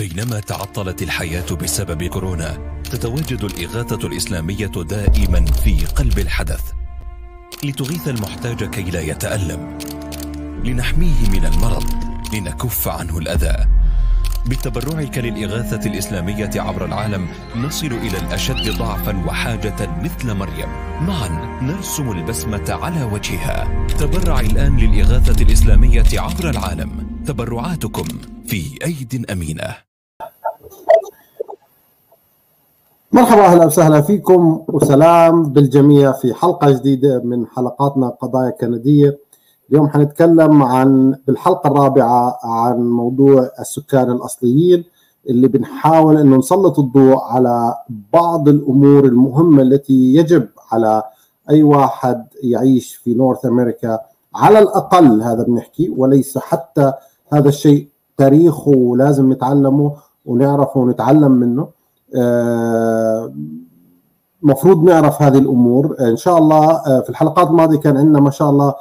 بينما تعطلت الحياة بسبب كورونا، تتواجد الإغاثة الإسلامية دائما في قلب الحدث لتغيث المحتاج كي لا يتألم، لنحميه من المرض، لنكف عنه الأذى. بتبرعك للإغاثة الإسلامية عبر العالم نصل إلى الأشد ضعفا وحاجة مثل مريم. معا نرسم البسمة على وجهها. تبرع الآن للإغاثة الإسلامية عبر العالم. تبرعاتكم في أيد أمينة. مرحبا، أهلا وسهلا فيكم وسلام بالجميع في حلقة جديدة من حلقاتنا قضايا كندية. اليوم حنتكلم بالحلقة الرابعة عن موضوع السكان الأصليين، اللي بنحاول أنه نسلط الضوء على بعض الأمور المهمة التي يجب على أي واحد يعيش في نورث أمريكا على الأقل، هذا بنحكي، وليس حتى هذا الشيء تاريخه لازم نتعلمه ونعرفه ونتعلم منه. مفروض نعرف هذه الأمور إن شاء الله. في الحلقات الماضية كان عندنا ما شاء الله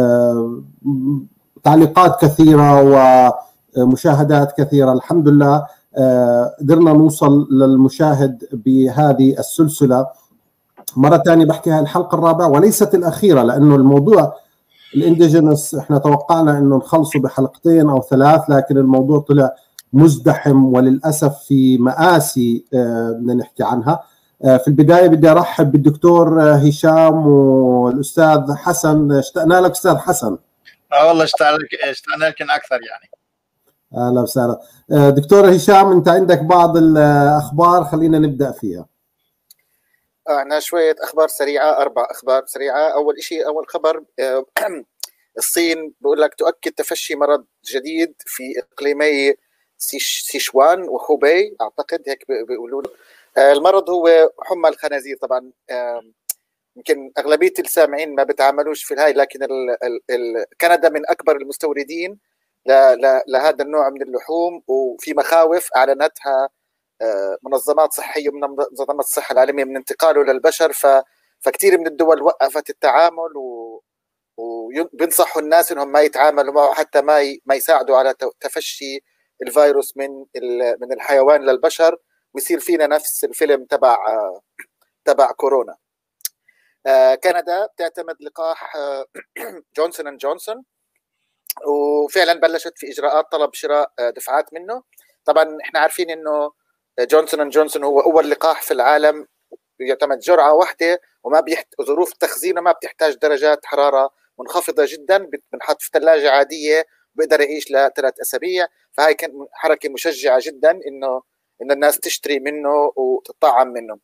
تعليقات كثيرة ومشاهدات كثيرة، الحمد لله. قدرنا نوصل للمشاهد بهذه السلسلة. مرة ثانية بحكي هاي الحلقة الرابعة وليست الأخيرة، لأنه الموضوع الانديجينس احنا توقعنا أنه نخلصه بحلقتين أو ثلاث، لكن الموضوع طلع مزدحم وللأسف في مآسي بدنا نحكي عنها. في البداية بدي أرحب بالدكتور هشام والأستاذ حسن. اشتقنا لك أستاذ حسن. والله اشتقنا لك أكثر يعني. أهلا وسهلا. دكتور هشام، أنت عندك بعض الأخبار، خلينا نبدأ فيها. أنا شوية أخبار سريعة، 4 أخبار سريعة. أول شيء، أول خبر، الصين بقول لك تؤكد تفشي مرض جديد في إقليمي سيشوان وخوبي، أعتقد هيك بيقولوا له. المرض هو حمى الخنازير. طبعا يمكن أغلبية السامعين ما بتعاملوش في الهاي، لكن كندا من أكبر المستوردين لهذا النوع من اللحوم، وفي مخاوف أعلنتها منظمات صحية من منظمات الصحة العالمية من انتقاله للبشر. فكتير من الدول وقفت التعامل وبينصحوا الناس انهم ما يتعاملوا معه، حتى ما يساعدوا على تفشي الفيروس من الحيوان للبشر، ويصير فينا نفس الفيلم تبع كورونا. كندا بتعتمد لقاح جونسون اند جونسون، وفعلا بلشت في اجراءات طلب شراء دفعات منه. طبعا احنا عارفين انه جونسون اند جونسون هو اول لقاح في العالم يعتمد جرعه واحده، وما ظروف تخزينه ما بتحتاج درجات حراره منخفضه جدا، بنحط في ثلاجه عاديه بيقدر يعيش ل3 أسابيع. فهي كان حركه مشجعه جدا انه الناس تشتري منه وتطعم منه.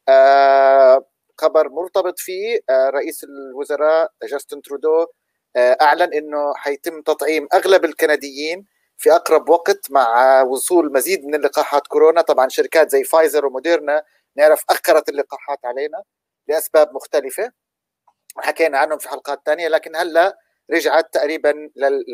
خبر مرتبط فيه، رئيس الوزراء جاستن ترودو اعلن انه حيتم تطعيم اغلب الكنديين في اقرب وقت مع وصول مزيد من اللقاحات كورونا. طبعا شركات زي فايزر وموديرنا نعرف اخرت اللقاحات علينا لاسباب مختلفه حكينا عنهم في حلقات ثانيه، لكن هلا رجعت تقريبا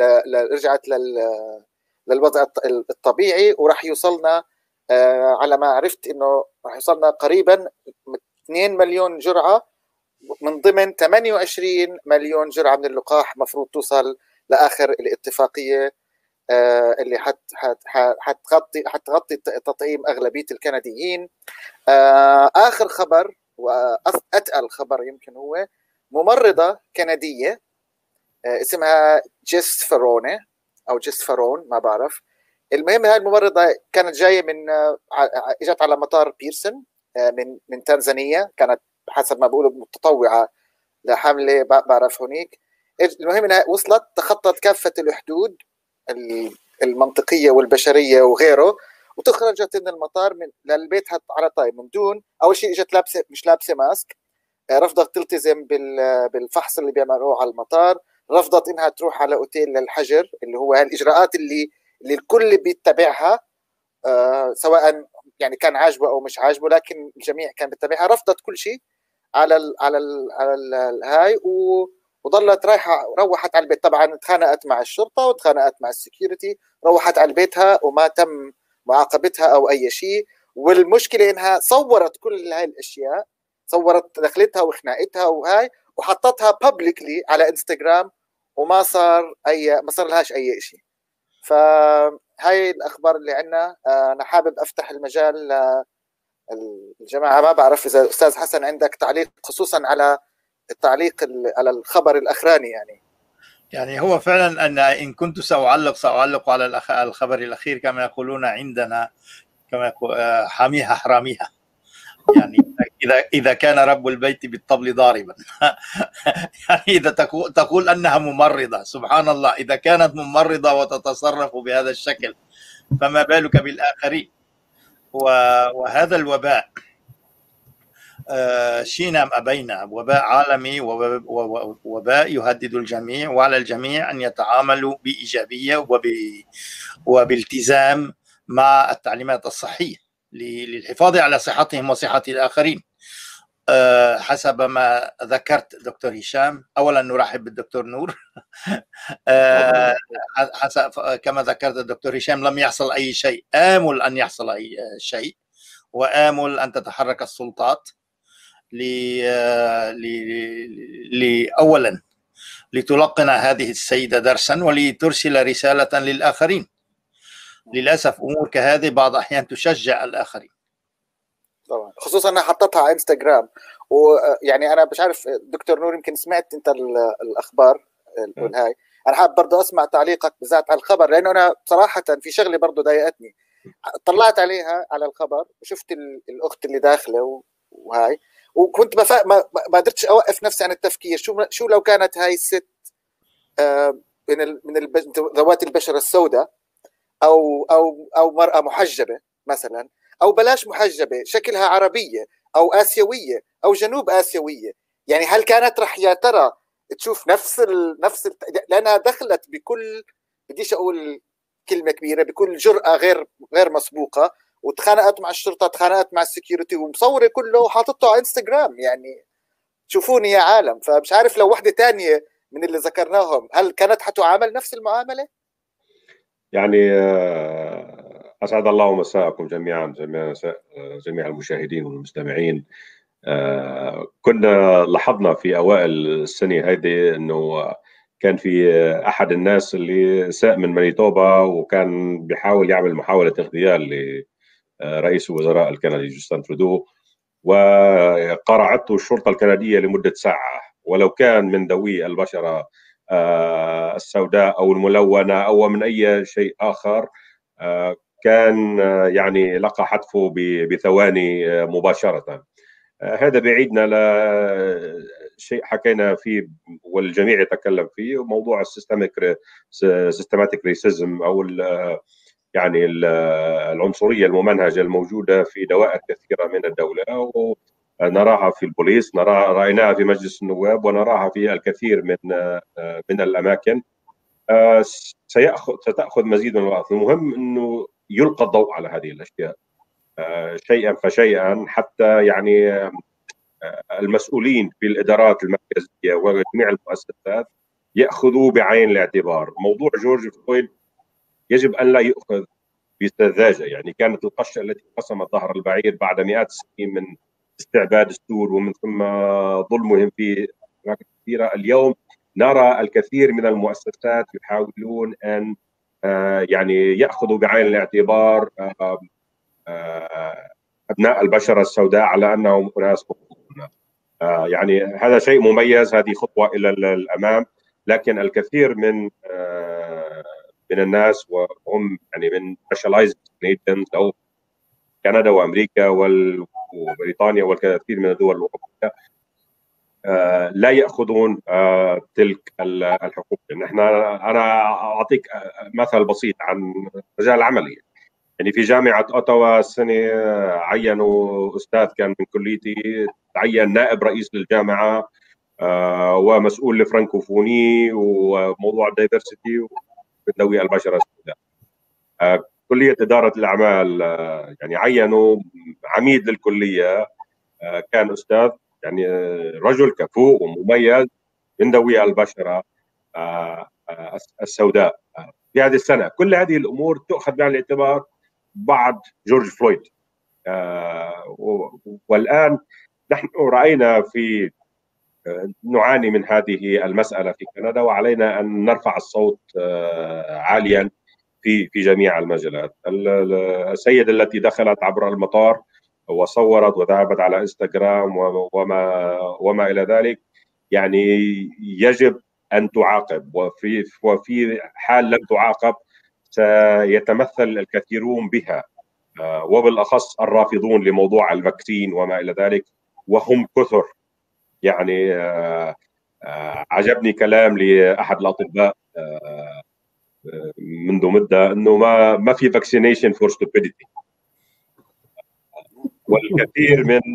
للوضع الطبيعي، وراح يوصلنا على ما عرفت انه راح يوصلنا قريبا 2 مليون جرعه من ضمن 28 مليون جرعه من اللقاح مفروض توصل لاخر الاتفاقيه اللي حتغطي تطعيم اغلبيه الكنديين. اخر خبر واتقل خبر يمكن هو ممرضه كنديه اسمها جيس فروني او جيس فرون، ما بعرف. المهم هاي الممرضه كانت جايه اجت على مطار بيرسون من تنزانيا، كانت حسب ما بيقولوا متطوعه لحمله بعرف هونيك. المهم انها وصلت تخطت كافه الحدود المنطقيه والبشريه وغيره، وتخرجت من المطار للبيت على طيب من دون. اول شيء اجت لابسه مش لابسه ماسك، رفضت تلتزم بالفحص اللي بيعملوه على المطار، رفضت انها تروح على اوتيل للحجر، اللي هو هالاجراءات اللي الكل بيتبعها سواء يعني كان عاجبه او مش عاجبه، لكن الجميع كان بيتبعها. رفضت كل شيء على هاي وظلت رايحه، روحت على البيت. طبعا تخانقت مع الشرطه وتخانقت مع السكيورتي، روحت على بيتها وما تم معاقبتها او اي شيء. والمشكله انها صورت كل هاي الاشياء، صورت دخلتها وخناقتها وهاي وحطتها بابليكلي على انستغرام، وما صار ما صار لهاش اي شيء. فهاي الاخبار اللي عندنا. انا حابب افتح المجال الجماعه. ما بعرف اذا استاذ حسن عندك تعليق خصوصا على التعليق على الخبر الاخراني. يعني هو فعلا ان كنت ساعلق على الخبر الاخير كما يقولون عندنا، كما حاميها حراميها. يعني اذا كان رب البيت بالطبل ضاربا يعني اذا تقول انها ممرضه، سبحان الله، اذا كانت ممرضه وتتصرف بهذا الشكل فما بالك بالاخرين. وهذا الوباء شئنا ام ابينا وباء عالمي، وباء يهدد الجميع، وعلى الجميع ان يتعاملوا بايجابيه وبالتزام مع التعليمات الصحيه للحفاظ على صحتهم وصحه الاخرين. حسب ما ذكرت دكتور هشام، اولا نرحب بالدكتور نور. حسب كما ذكرت الدكتور هشام لم يحصل اي شيء، امل ان يحصل اي شيء، وامل ان تتحرك السلطات اولا لتلقن هذه السيده درسا ولترسل رساله للاخرين. للاسف امور كهذه بعض الاحيان تشجع الاخرين. طبعا خصوصا انا حطيتها على انستغرام. ويعني انا مش عارف دكتور نور، يمكن سمعت انت الاخبار هاي. انا حابب برضه اسمع تعليقك بالذات على الخبر، لانه انا بصراحه في شغله برضه ضايقتني. طلعت عليها على الخبر وشفت الاخت اللي داخله وهاي، وكنت ما قدرتش اوقف نفسي عن التفكير. شو لو كانت هاي الست من ذوات البشره السوداء او مرأة محجبه مثلا، او بلاش محجبه، شكلها عربيه او اسيويه او جنوب اسيويه. يعني هل كانت رح يا ترى تشوف لانها دخلت بكل، بديش اقول كلمه كبيره، بكل جرأه غير مسبوقه، وتخانقت مع الشرطه، تخانقت مع السكيورتي، ومصوره كله وحاطته على انستغرام. يعني شوفوني يا عالم. فمش عارف لو وحده ثانيه من اللي ذكرناهم هل كانت حتعامل نفس المعامله؟ يعني أسعد الله مساءكم جميعا، جميع المشاهدين والمستمعين. كنا لاحظنا في أوائل السنة هذه أنه كان في أحد الناس اللي ساء من مانيتوبا، وكان بيحاول يعمل محاولة اغتيال لرئيس الوزراء الكندي جاستن ترودو، وقرعته الشرطة الكندية لمدة ساعة. ولو كان من ذوي البشرة السوداء أو الملونة أو من أي شيء آخر كان يعني لقى حتفه بثواني مباشرة. هذا بعيدنا لشيء حكينا فيه والجميع يتكلم فيه، موضوع السيستماتيك ريسيزم أو يعني العنصرية الممنهجة الموجودة في دوائر كثيرة من الدولة، نراها في البوليس، رأيناها في مجلس النواب، ونراها في الكثير من الأماكن. ستأخذ مزيد من الوقت. المهم أنه يلقى الضوء على هذه الأشياء شيئا فشيئا، حتى يعني المسؤولين في الإدارات المركزية وجميع المؤسسات يأخذوا بعين الاعتبار. موضوع جورج فلويد يجب أن لا يؤخذ بسذاجة. يعني كانت القشة التي قسمت ظهر البعير بعد مئات السنين من استعباد السود ومن ثم ظلمهم في أماكن كثيرة. اليوم نرى الكثير من المؤسسات يحاولون أن يعني يأخذوا بعين الاعتبار أبناء البشرة السوداء على أنهم أناس مخطئون. يعني هذا شيء مميز، هذه خطوة إلى الأمام. لكن الكثير من الناس وهم يعني من specialized nations أو كندا وأمريكا وبريطانيا والكثير من الدول الأوروبية لا يأخذون تلك الحقوق. أنا أعطيك مثل بسيط عن مجال عملي. يعني في جامعة أوتاوا السنة عينوا أستاذ كان من كليتي، تعين نائب رئيس للجامعة ومسؤول الفرنكوفوني وموضوع الدايفرسيتي وذوي البشرة السوداء. كلية إدارة الأعمال يعني عينوا عميد للكلية، كان أستاذ يعني رجل كفؤ ومميز من ذوي البشرة السوداء في هذه السنة. كل هذه الأمور تؤخذ بعين الاعتبار بعد جورج فلويد. والآن نحن رأينا في نعاني من هذه المسألة في كندا، وعلينا أن نرفع الصوت عاليا في جميع المجالات. السيدة التي دخلت عبر المطار وصورت وذهبت على انستغرام وما الى ذلك، يعني يجب ان تعاقب، وفي حال لم تعاقب سيتمثل الكثيرون بها، وبالاخص الرافضون لموضوع الفاكسين وما الى ذلك، وهم كثر. يعني عجبني كلام لاحد الاطباء منذ مده انه ما في فاكسينيشن فور ستوبيديتي، والكثير من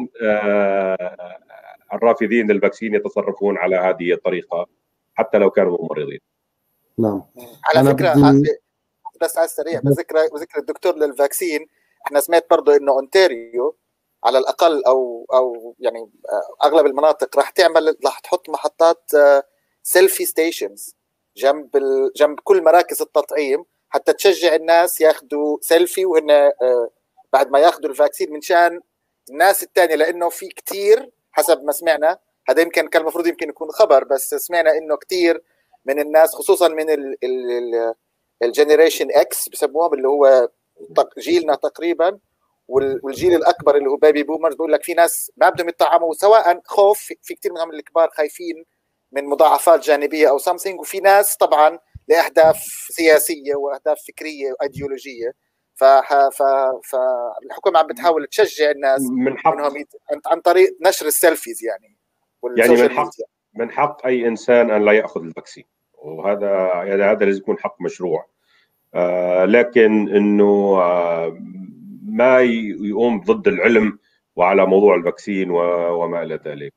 الرافضين للفاكسين يتصرفون على هذه الطريقه حتى لو كانوا ممرضين. نعم. على فكره بس على السريع بذكر الدكتور للفاكسين، احنا سمعت برضه انه اونتاريو على الاقل او يعني اغلب المناطق راح تحط محطات سيلفي ستيشنز جنب كل مراكز التطعيم حتى تشجع الناس ياخذوا سيلفي وهن بعد ما ياخذوا الفاكسين، من شان الناس الثانيه، لانه في كثير حسب ما سمعنا، هذا كان المفروض يمكن يكون خبر، بس سمعنا انه كثير من الناس خصوصا من الجنريشن اكس بسموهم، اللي هو جيلنا تقريبا، والجيل الاكبر اللي هو بيبي بومرز، بقول لك في ناس ما بدهم يطعموا، سواء خوف، في كثير منهم الكبار خايفين من مضاعفات جانبيه او سامثينج، وفي ناس طبعا لاهداف سياسيه واهداف فكريه وايديولوجيه. فالحكومه عم بتحاول تشجع الناس انهم عن طريق نشر السيلفيز يعني من حق اي انسان ان لا ياخذ الفاكسين، وهذا لازم يكون حق مشروع، لكن انه ما يقوم ضد العلم وعلى موضوع الفاكسين وما الى ذلك.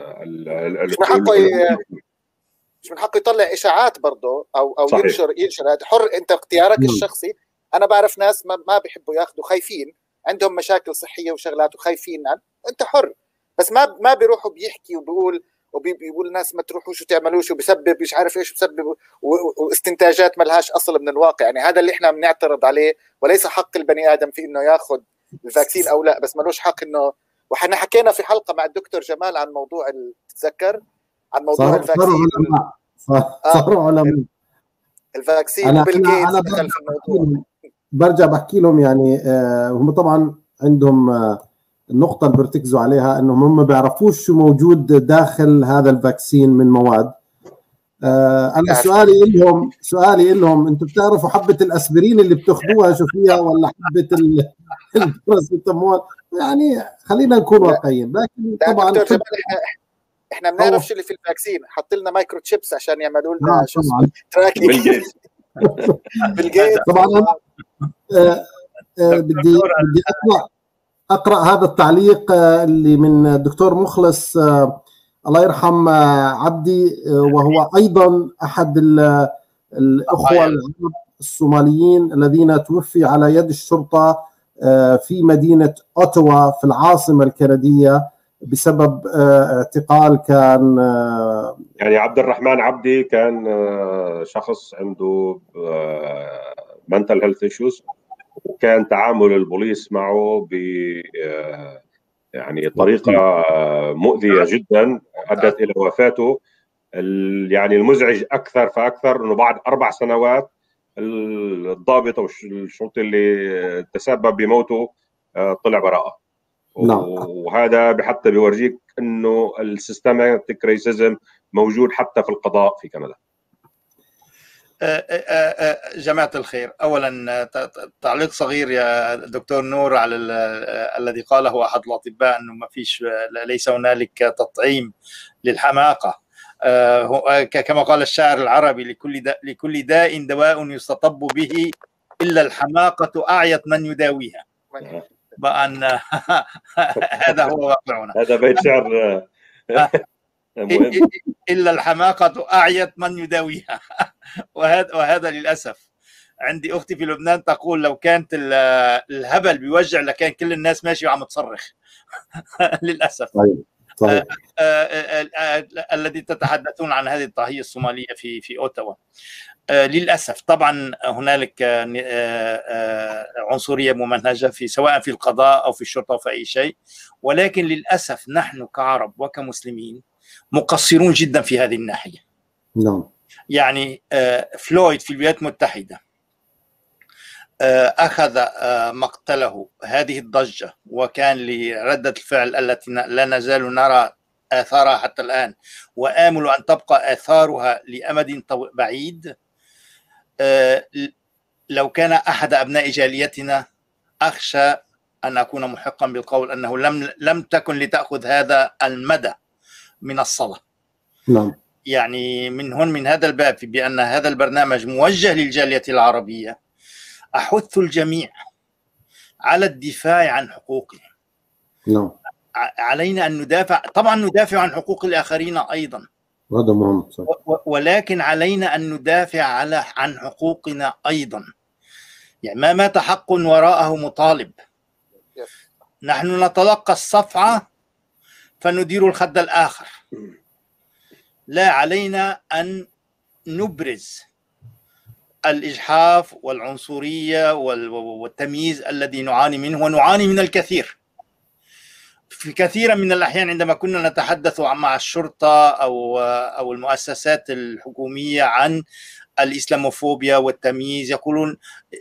مش من حقه يطلع اشاعات برضه او ينشر. هذا حر، انت اختيارك الشخصي. انا بعرف ناس ما بيحبوا ياخذوا، خايفين، عندهم مشاكل صحيه وشغلات وخايفين انت حر، بس ما بيروحوا بيحكي وبيقول الناس ما تروحوش وتعملوش وبسبب مش عارف ايش بسبب، واستنتاجات ما لهاش اصل من الواقع. يعني هذا اللي احنا بنعترض عليه، وليس حق البني ادم في انه ياخذ الفاكسين او لا، بس ملوش حق انه. وحنا حكينا في حلقه مع الدكتور جمال عن موضوع تتذكر عن موضوع الفاكسين. صاروا علماء الفاكسين وبيل جيتس دخل في الموضوع. برجع بحكي لهم يعني هم طبعا عندهم النقطة اللي بيرتكزوا عليها انهم هم ما بيعرفوش شو موجود داخل هذا الفاكسين من مواد. انا سؤالي لهم انتم بتعرفوا حبة الاسبرين اللي بتاخذوها شو فيها، ولا حبة الباراسيتامول؟ يعني خلينا نكون واقعيين. لكن طبعا احنا بنعرف شو اللي في الفاكسين، حط لنا مايكرو تشيبس عشان يعملوا لنا شو اسمه تراكنج. بالجيت طبعا بدي اقرا هذا التعليق اللي من الدكتور مخلص الله يرحم عبدي، وهو ايضا احد الاخوه الصوماليين الذين توفي على يد الشرطه في مدينه اوتوا في العاصمه الكنديه بسبب اعتقال كان يعني عبد الرحمن عبدي كان شخص عنده mental health issues، وكان تعامل البوليس معه ب يعني طريقة مؤذية جدا أدت إلى وفاته. يعني المزعج أكثر فأكثر أنه بعد 4 سنوات الضابط أو الشرطي اللي تسبب بموته طلع براءة. وهذا حتى بيورجيك أنه السيستماتيك ريسيزم موجود حتى في القضاء في كندا. جماعة الخير، أولا تعليق صغير يا دكتور نور على الذي قاله أحد الأطباء أنه ما فيش، ليس هنالك تطعيم للحماقة. كما قال الشاعر العربي: لكل داء دواء يستطب به إلا الحماقة أعيت من يداويها. بأن هذا هو واقعنا. هذا بيت شعر إلا الحماقة أعيت من يداويها. وهذا للأسف. عندي أختي في لبنان تقول لو كانت الهبل بيوجع لكان كل الناس ماشي وعم تصرخ. للأسف. طيب. الذي تتحدثون عن هذه الطاهية الصومالية في أوتاوا، للأسف طبعا هنالك عنصرية ممنهجة سواء في القضاء أو في الشرطة أو في أي شيء، ولكن للأسف نحن كعرب وكمسلمين مقصرون جدا في هذه الناحية. نعم. يعني فلويد في الولايات المتحدة أخذ مقتله هذه الضجة، وكان لردة الفعل التي لا نزال نرى آثارها حتى الآن، وآمل أن تبقى آثارها لأمد بعيد. لو كان أحد أبناء جاليتنا أخشى أن أكون محقا بالقول أنه لم تكن لتأخذ هذا المدى من الصلاة. نعم. يعني من هذا الباب، بأن هذا البرنامج موجه للجالية العربية، أحث الجميع على الدفاع عن حقوقهم. نعم. علينا أن ندافع، طبعا ندافع عن حقوق الآخرين أيضا، هذا مهم. ولكن علينا أن ندافع عن حقوقنا أيضا. يعني ما مات حق وراءه مطالب. نحن نتلقى الصفعة فندير الخد الآخر. لا، علينا أن نبرز الإجحاف والعنصرية والتمييز الذي نعاني منه، ونعاني من الكثير. في كثيرا من الأحيان عندما كنا نتحدث مع الشرطة أو المؤسسات الحكومية عن الإسلاموفوبيا والتمييز، يقولون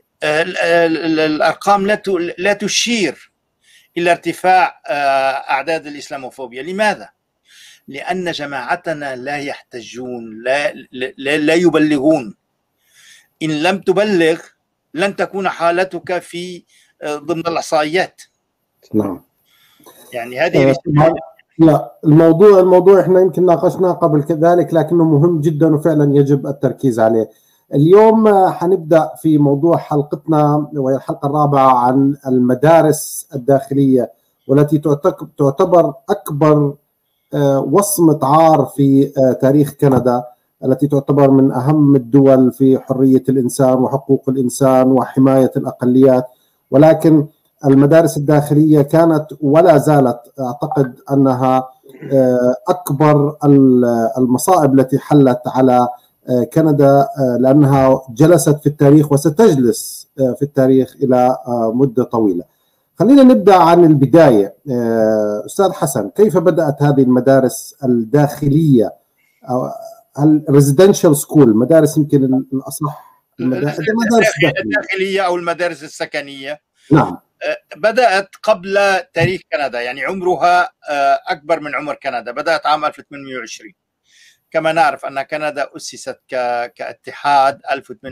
الأرقام لا تشير إلى ارتفاع أعداد الإسلاموفوبيا. لماذا؟ لأن جماعتنا لا يحتجون، لا يبلغون. إن لم تبلغ لن تكون حالتك في ضمن الإحصائيات. نعم. يعني هذه لا، الموضوع احنا يمكن ناقشناه قبل كذلك، لكنه مهم جدا وفعلا يجب التركيز عليه. اليوم حنبدأ في موضوع حلقتنا، وهي الحلقة الرابعة عن المدارس الداخلية، والتي تعتبر أكبر وصمة عار في تاريخ كندا، التي تعتبر من أهم الدول في حرية الإنسان وحقوق الإنسان وحماية الأقليات. ولكن المدارس الداخلية كانت ولا زالت أعتقد أنها أكبر المصائب التي حلت على كندا، لأنها جلست في التاريخ وستجلس في التاريخ إلى مدة طويلة. خلينا نبدأ عن البداية. أستاذ حسن، كيف بدأت هذه المدارس الداخلية أو الريزيدنشال سكول، مدارس يمكن الأصح المدارس الداخلية أو المدارس السكنية؟ نعم. بدأت قبل تاريخ كندا، يعني عمرها أكبر من عمر كندا. بدأت عام 1820. كما نعرف أن كندا أسست كاتحاد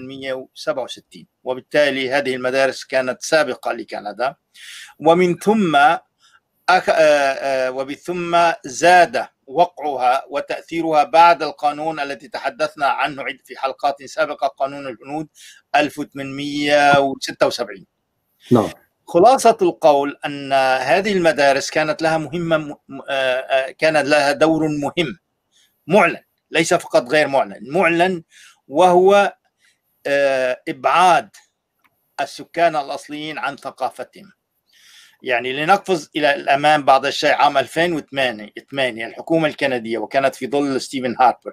1867، وبالتالي هذه المدارس كانت سابقة لكندا. ومن ثم زاد وقعها وتأثيرها بعد القانون الذي تحدثنا عنه في حلقات سابقة، قانون الهنود 1876. نعم. خلاصة القول أن هذه المدارس كانت لها دور مهم معلن، ليس فقط غير معلن، وهو إبعاد السكان الأصليين عن ثقافتهم. يعني لنقفز إلى الأمام بعض الشيء، عام 2008 الحكومة الكندية، وكانت في ظل ستيفن هاربر،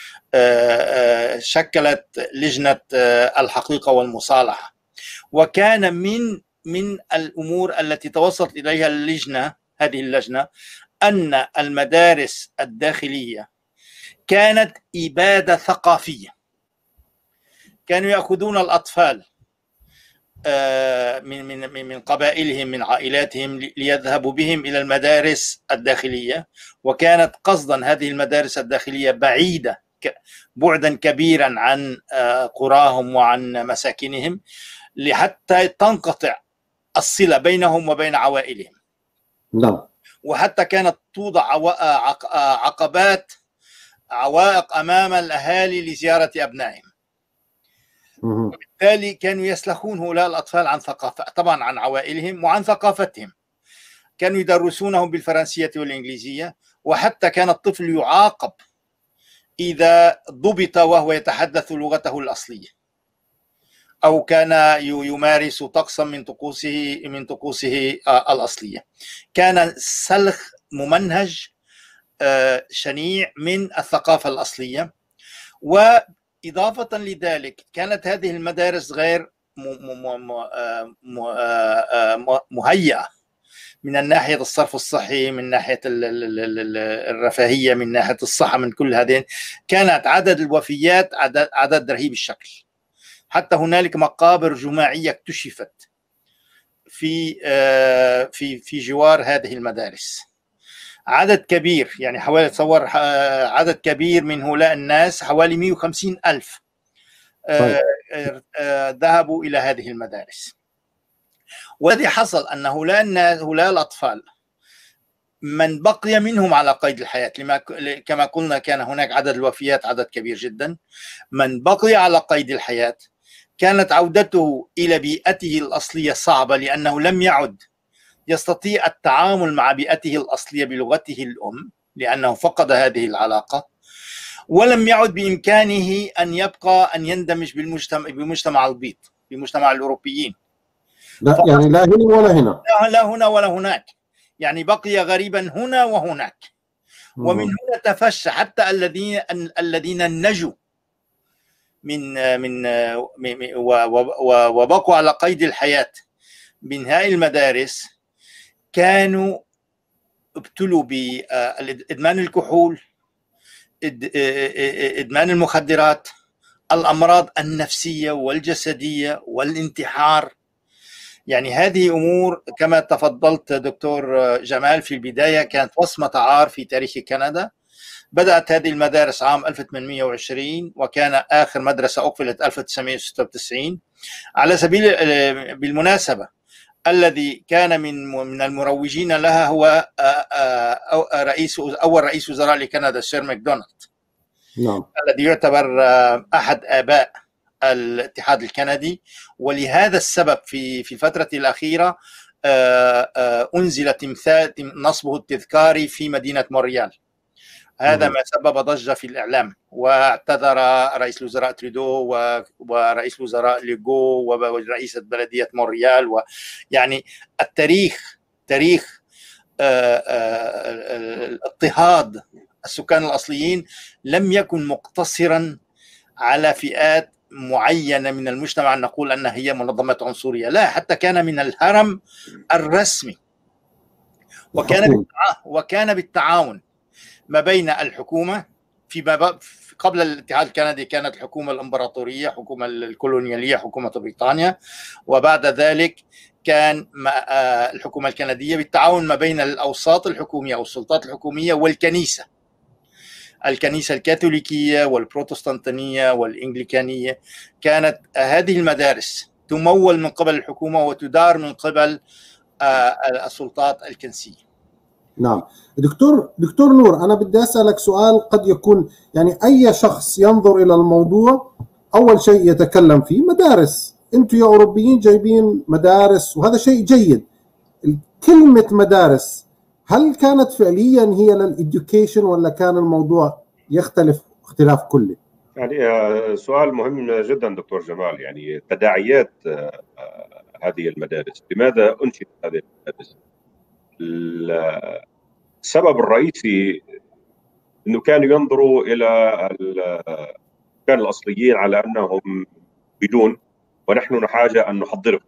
شكلت لجنة الحقيقة والمصالحة. وكان من الأمور التي توصلت إليها هذه اللجنة أن المدارس الداخلية كانت إبادة ثقافية. كانوا يأخذون الأطفال من قبائلهم، من عائلاتهم، ليذهبوا بهم إلى المدارس الداخلية. وكانت قصدا هذه المدارس الداخلية بعيدة بعدا كبيرا عن قراهم وعن مساكنهم، لحتى تنقطع الصلة بينهم وبين عوائلهم. نعم. وحتى كانت توضع عوائق أمام الأهالي لزيارة أبنائهم. وبالتالي كانوا يسلخون هؤلاء الأطفال عن ثقافة، طبعا عن عوائلهم وعن ثقافتهم. كانوا يدرسونهم بالفرنسية والإنجليزية، وحتى كان الطفل يعاقب إذا ضبط وهو يتحدث لغته الأصلية، أو كان يمارس طقسا من طقوسه الأصلية. كان سلخ ممنهج شنيع من الثقافة الأصلية. وإضافة لذلك كانت هذه المدارس غير مهيئة من ناحية الصرف الصحي، من ناحية الرفاهية، من ناحية الصحة، من كل هذين. كانت عدد الوفيات عدد رهيب الشكل. حتى هنالك مقابر جماعية اكتشفت في جوار هذه المدارس. عدد كبير، يعني حوالي تصور عدد كبير من هؤلاء الناس، حوالي 150,000 ذهبوا إلى هذه المدارس. والذي حصل أن هؤلاء الأطفال من بقي منهم على قيد الحياة، كما قلنا كان هناك عدد الوفيات عدد كبير جدا، من بقي على قيد الحياة كانت عودته إلى بيئته الأصلية صعبة، لأنه لم يعد يستطيع التعامل مع بيئته الأصلية بلغته الأم، لأنه فقد هذه العلاقة، ولم يعد بإمكانه أن يبقى أن يندمج بمجتمع البيض، بمجتمع الأوروبيين. لا يعني لا هنا ولا هنا، لا هنا ولا هناك، يعني بقي غريبا هنا وهناك. ومن هنا تفشى حتى الذين نجوا من وبقوا على قيد الحياة من هذه المدارس كانوا ابتلوا بإدمان الكحول، إدمان المخدرات، الأمراض النفسية والجسدية والانتحار. يعني هذه أمور كما تفضلت دكتور جمال في البداية كانت وصمة عار في تاريخ كندا. بدأت هذه المدارس عام 1820 وكان آخر مدرسة أقفلت 1996. على بالمناسبة الذي كان من المروجين لها هو أول رئيس وزراء لكندا سير ماكدونالد، نعم، الذي يعتبر أحد آباء الاتحاد الكندي. ولهذا السبب في الفترة الأخيرة أنزل تمثال نصبه التذكاري في مدينة مونريال. هذا ما سبب ضجة في الإعلام، واعتذر رئيس الوزراء تريدو ورئيس الوزراء ليغو ورئيسة بلدية مونريال. ويعني تاريخ اضطهاد السكان الأصليين لم يكن مقتصرا على فئات معينة من المجتمع نقول أنها هي منظمات عنصرية، لا، حتى كان من الهرم الرسمي، وكان بالتعاون ما بين الحكومة قبل الاتحاد الكندي كانت الحكومة الإمبراطورية، حكومة الكولونيالية، حكومة بريطانيا، وبعد ذلك كان الحكومة الكندية بالتعاون ما بين الأوساط الحكومية أو السلطات الحكومية والكنيسة الكاثوليكية والبروتستانتية والإنجليكانية. كانت هذه المدارس تمول من قبل الحكومة وتدار من قبل السلطات الكنسية. نعم. دكتور نور، أنا بدي أسألك سؤال قد يكون يعني أي شخص ينظر إلى الموضوع أول شيء يتكلم فيه مدارس. أنتم يا أوروبيين جايبين مدارس وهذا شيء جيد. كلمة مدارس هل كانت فعليا هي للإديوكيشن ولا كان الموضوع يختلف اختلاف كلي؟ يعني سؤال مهم جدا دكتور جمال. يعني تداعيات هذه المدارس، لماذا أنشئت هذه المدارس؟ السبب الرئيسي أنه كانوا ينظروا إلى السكان الأصليين على أنهم بدون، ونحن نحاجة أن نحضرهم،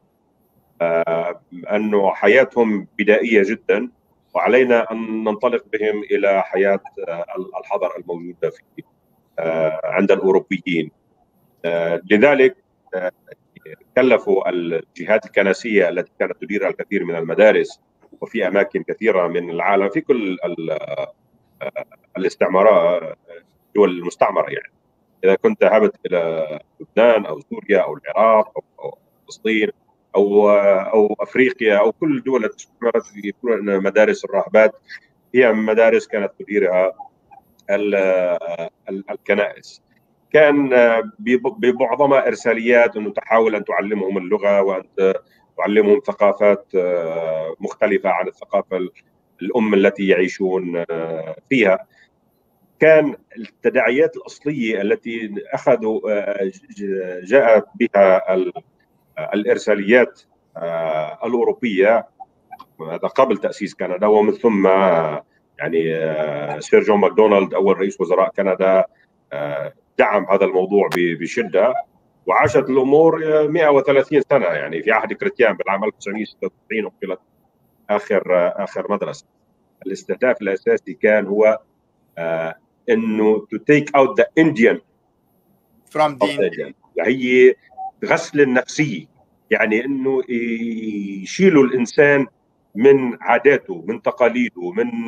أنه حياتهم بدائية جدا وعلينا أن ننطلق بهم إلى حياة الحضر الموجودة في عند الأوروبيين. لذلك كلفوا الجهات الكنسية التي كانت تدير الكثير من المدارس وفي أماكن كثيرة من العالم في كل الاستعمارات، الدول المستعمرة. يعني إذا كنت ذهبت إلى لبنان أو سوريا أو العراق أو فلسطين أو أفريقيا أو كل الدول التي استعمرت، في مدارس الراهبات هي مدارس كانت تديرها الكنائس. كان بمعظمها إرساليات، أنه تحاول أن تعلمهم اللغة وأن تعلمهم ثقافات مختلفة عن الثقافة الأم التي يعيشون فيها. كان التداعيات الأصلية التي أخذوا جاءت بها الإرساليات الأوروبية، هذا قبل تأسيس كندا، ومن ثم يعني سير جون ماكدونالد أول رئيس وزراء كندا دعم هذا الموضوع بشدة، وعاشت الأمور 130 سنة. يعني في عهد كريستيان بالعام 1996 أقفلت آخر مدرسة. الاستهداف الأساسي كان هو إنه to take out the Indian from the Indian. هي غسل النفسية، يعني انه يشيلوا الانسان من عاداته، من تقاليده،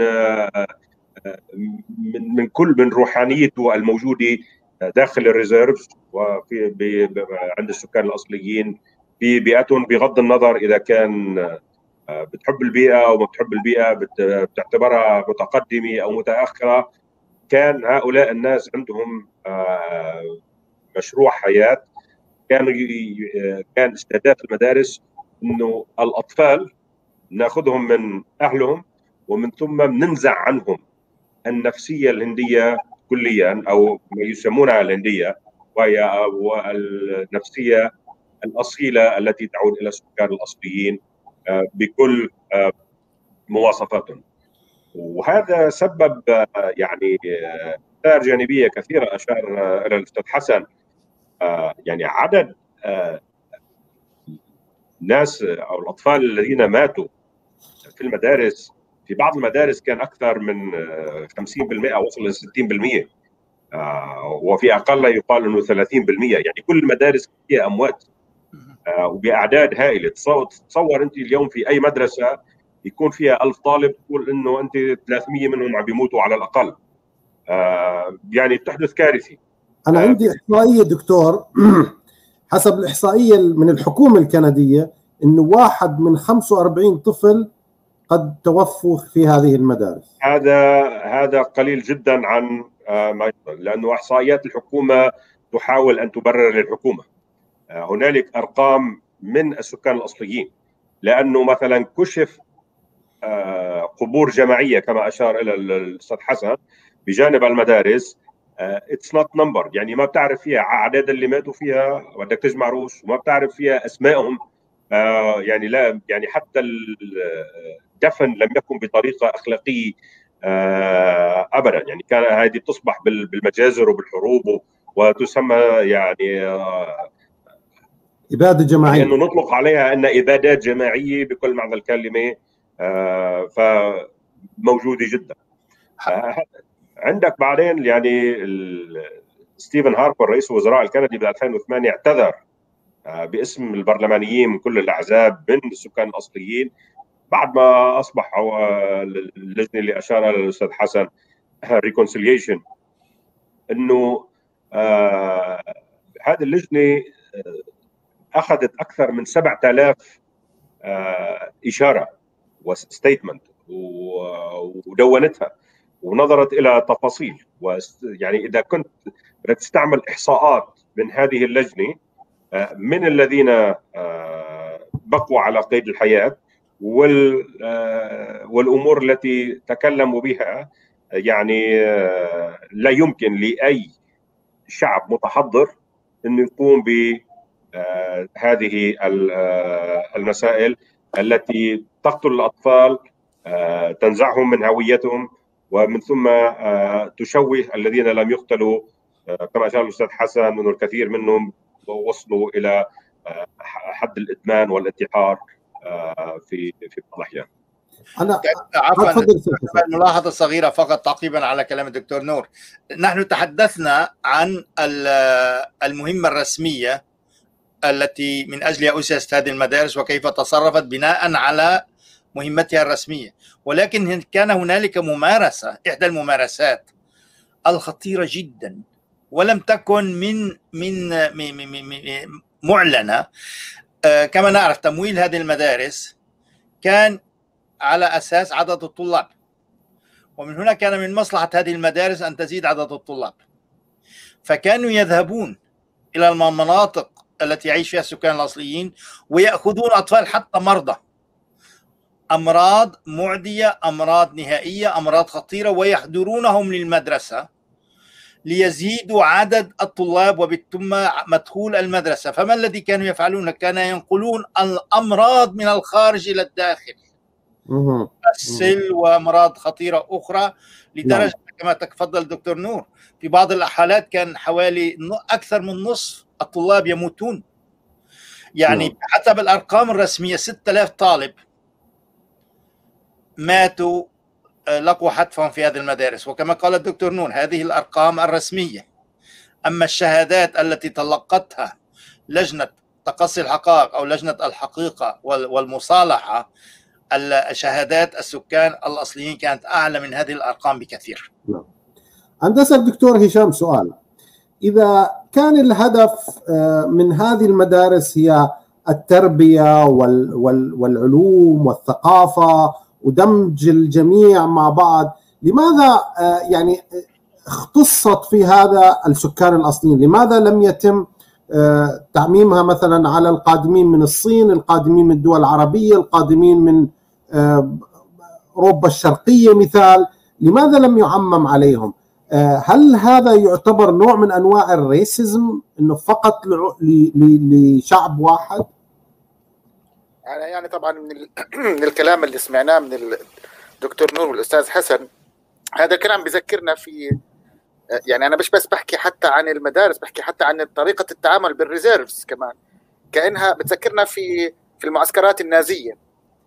من روحانيته الموجوده داخل الريزيرفز وفي عند السكان الاصليين في بيئتهم، بغض النظر اذا كان بتحب البيئه او ما بتحب البيئه، بتعتبرها متقدمه او متاخره. كان هؤلاء الناس عندهم مشروع حياه. كان استهداف المدارس انه الاطفال ناخذهم من اهلهم، ومن ثم ننزع عنهم النفسيه الهنديه كليا، او ما يسمونها الهنديه، وهي النفسيه الاصيله التي تعود الى السكان الاصليين بكل مواصفاتهم. وهذا سبب يعني آثار جانبيه كثيره اشار الى الاستاذ حسن. يعني عدد الناس او الاطفال الذين ماتوا في المدارس، في بعض المدارس كان اكثر من 50%، وصل ل 60%، وفي اقل يقال انه 30%. يعني كل المدارس فيها اموات وباعداد هائله. تصور انت اليوم في اي مدرسه يكون فيها 1000 طالب، تقول انه انت 300 منهم عم بيموتوا على الاقل. يعني بتحدث كارثه. انا عندي احصائيه دكتور حسب الاحصائيه من الحكومه الكنديه انه 1 من 45 طفل قد توفوا في هذه المدارس. هذا قليل جدا عن ما يقال، لانه احصائيات الحكومه تحاول ان تبرر للحكومه. هنالك ارقام من السكان الاصليين، لانه مثلا كشف قبور جماعيه كما اشار الى الاستاذ حسن بجانب المدارس. اتس نوت نمبر، يعني ما بتعرف فيها اعداد اللي ماتوا فيها، بدك تجمع رؤوس، وما بتعرف فيها اسمائهم. يعني لا، يعني حتى الدفن لم يكن بطريقه اخلاقيه ابدا. يعني كان هذه بتصبح بالمجازر وبالحروب، وتسمى يعني اباده جماعيه، يعني انه نطلق عليها ان ابادات جماعيه بكل معنى الكلمه. فموجوده جدا. عندك بعدين يعني ستيفن هاربر رئيس الوزراء الكندي ب 2008 اعتذر باسم البرلمانيين من كل الاحزاب من السكان الاصليين، بعد ما اصبح اللجنه اللي اشار الاستاذ حسن ريكونسيليشن، انه هذه اللجنه اخذت اكثر من 7000 اشاره وستيتمنت ودونتها ونظرت الى تفاصيل. ويعني اذا كنت بدك تستعمل احصاءات من هذه اللجنه من الذين بقوا على قيد الحياه والامور التي تكلموا بها، يعني لا يمكن لاي شعب متحضر انه يقوم بهذه المسائل التي تقتل الاطفال، تنزعهم من هويتهم، ومن ثم تشوه الذين لم يقتلوا. كما اشار الاستاذ حسن انه الكثير منهم وصلوا الى حد الادمان والانتحار في بعض الاحيان. أنا عفوا ملاحظة صغيرة فقط تعقيبا على كلام الدكتور نور. نحن تحدثنا عن المهمة الرسمية التي من أجلها أسست هذه المدارس وكيف تصرفت بناء على مهمتها الرسمية، ولكن كان هنالك ممارسة، إحدى الممارسات الخطيرة جدا ولم تكن من معلنة. كما نعرف تمويل هذه المدارس كان على أساس عدد الطلاب، ومن هنا كان من مصلحة هذه المدارس أن تزيد عدد الطلاب، فكانوا يذهبون إلى المناطق التي يعيش فيها السكان الأصليين ويأخذون أطفال حتى مرضى، أمراض معدية، أمراض نهائية، أمراض خطيرة، ويحضرونهم للمدرسة ليزيدوا عدد الطلاب وبالتم مدخول المدرسة. فما الذي كانوا يفعلون؟ كانوا ينقلون الأمراض من الخارج إلى الداخل، السل وأمراض خطيرة أخرى، لدرجة كما تفضل الدكتور نور في بعض الحالات كان حوالي أكثر من نصف الطلاب يموتون. يعني حسب الأرقام الرسمية 6000 طالب ماتوا لقوا حتفهم في هذه المدارس، وكما قال الدكتور نور هذه الأرقام الرسمية. أما الشهادات التي تلقتها لجنة تقصي الحقائق أو لجنة الحقيقة والمصالحة، شهادات السكان الأصليين كانت أعلى من هذه الأرقام بكثير. عند أسأل دكتور هشام سؤال: إذا كان الهدف من هذه المدارس هي التربية والعلوم والثقافة ودمج الجميع مع بعض، لماذا يعني اختصت في هذا السكان الأصليين؟ لماذا لم يتم تعميمها مثلا على القادمين من الصين، القادمين من الدول العربية، القادمين من أوروبا الشرقية مثال؟ لماذا لم يعمم عليهم؟ هل هذا يعتبر نوع من أنواع الريسيزم، أنه فقط لشعب واحد؟ يعني طبعا من الكلام اللي سمعناه من الدكتور نور والأستاذ حسن، هذا الكلام بذكرنا في، يعني أنا مش بس بحكي حتى عن المدارس، بحكي حتى عن طريقة التعامل بالريزيرفز كمان، كأنها بتذكرنا في المعسكرات النازية،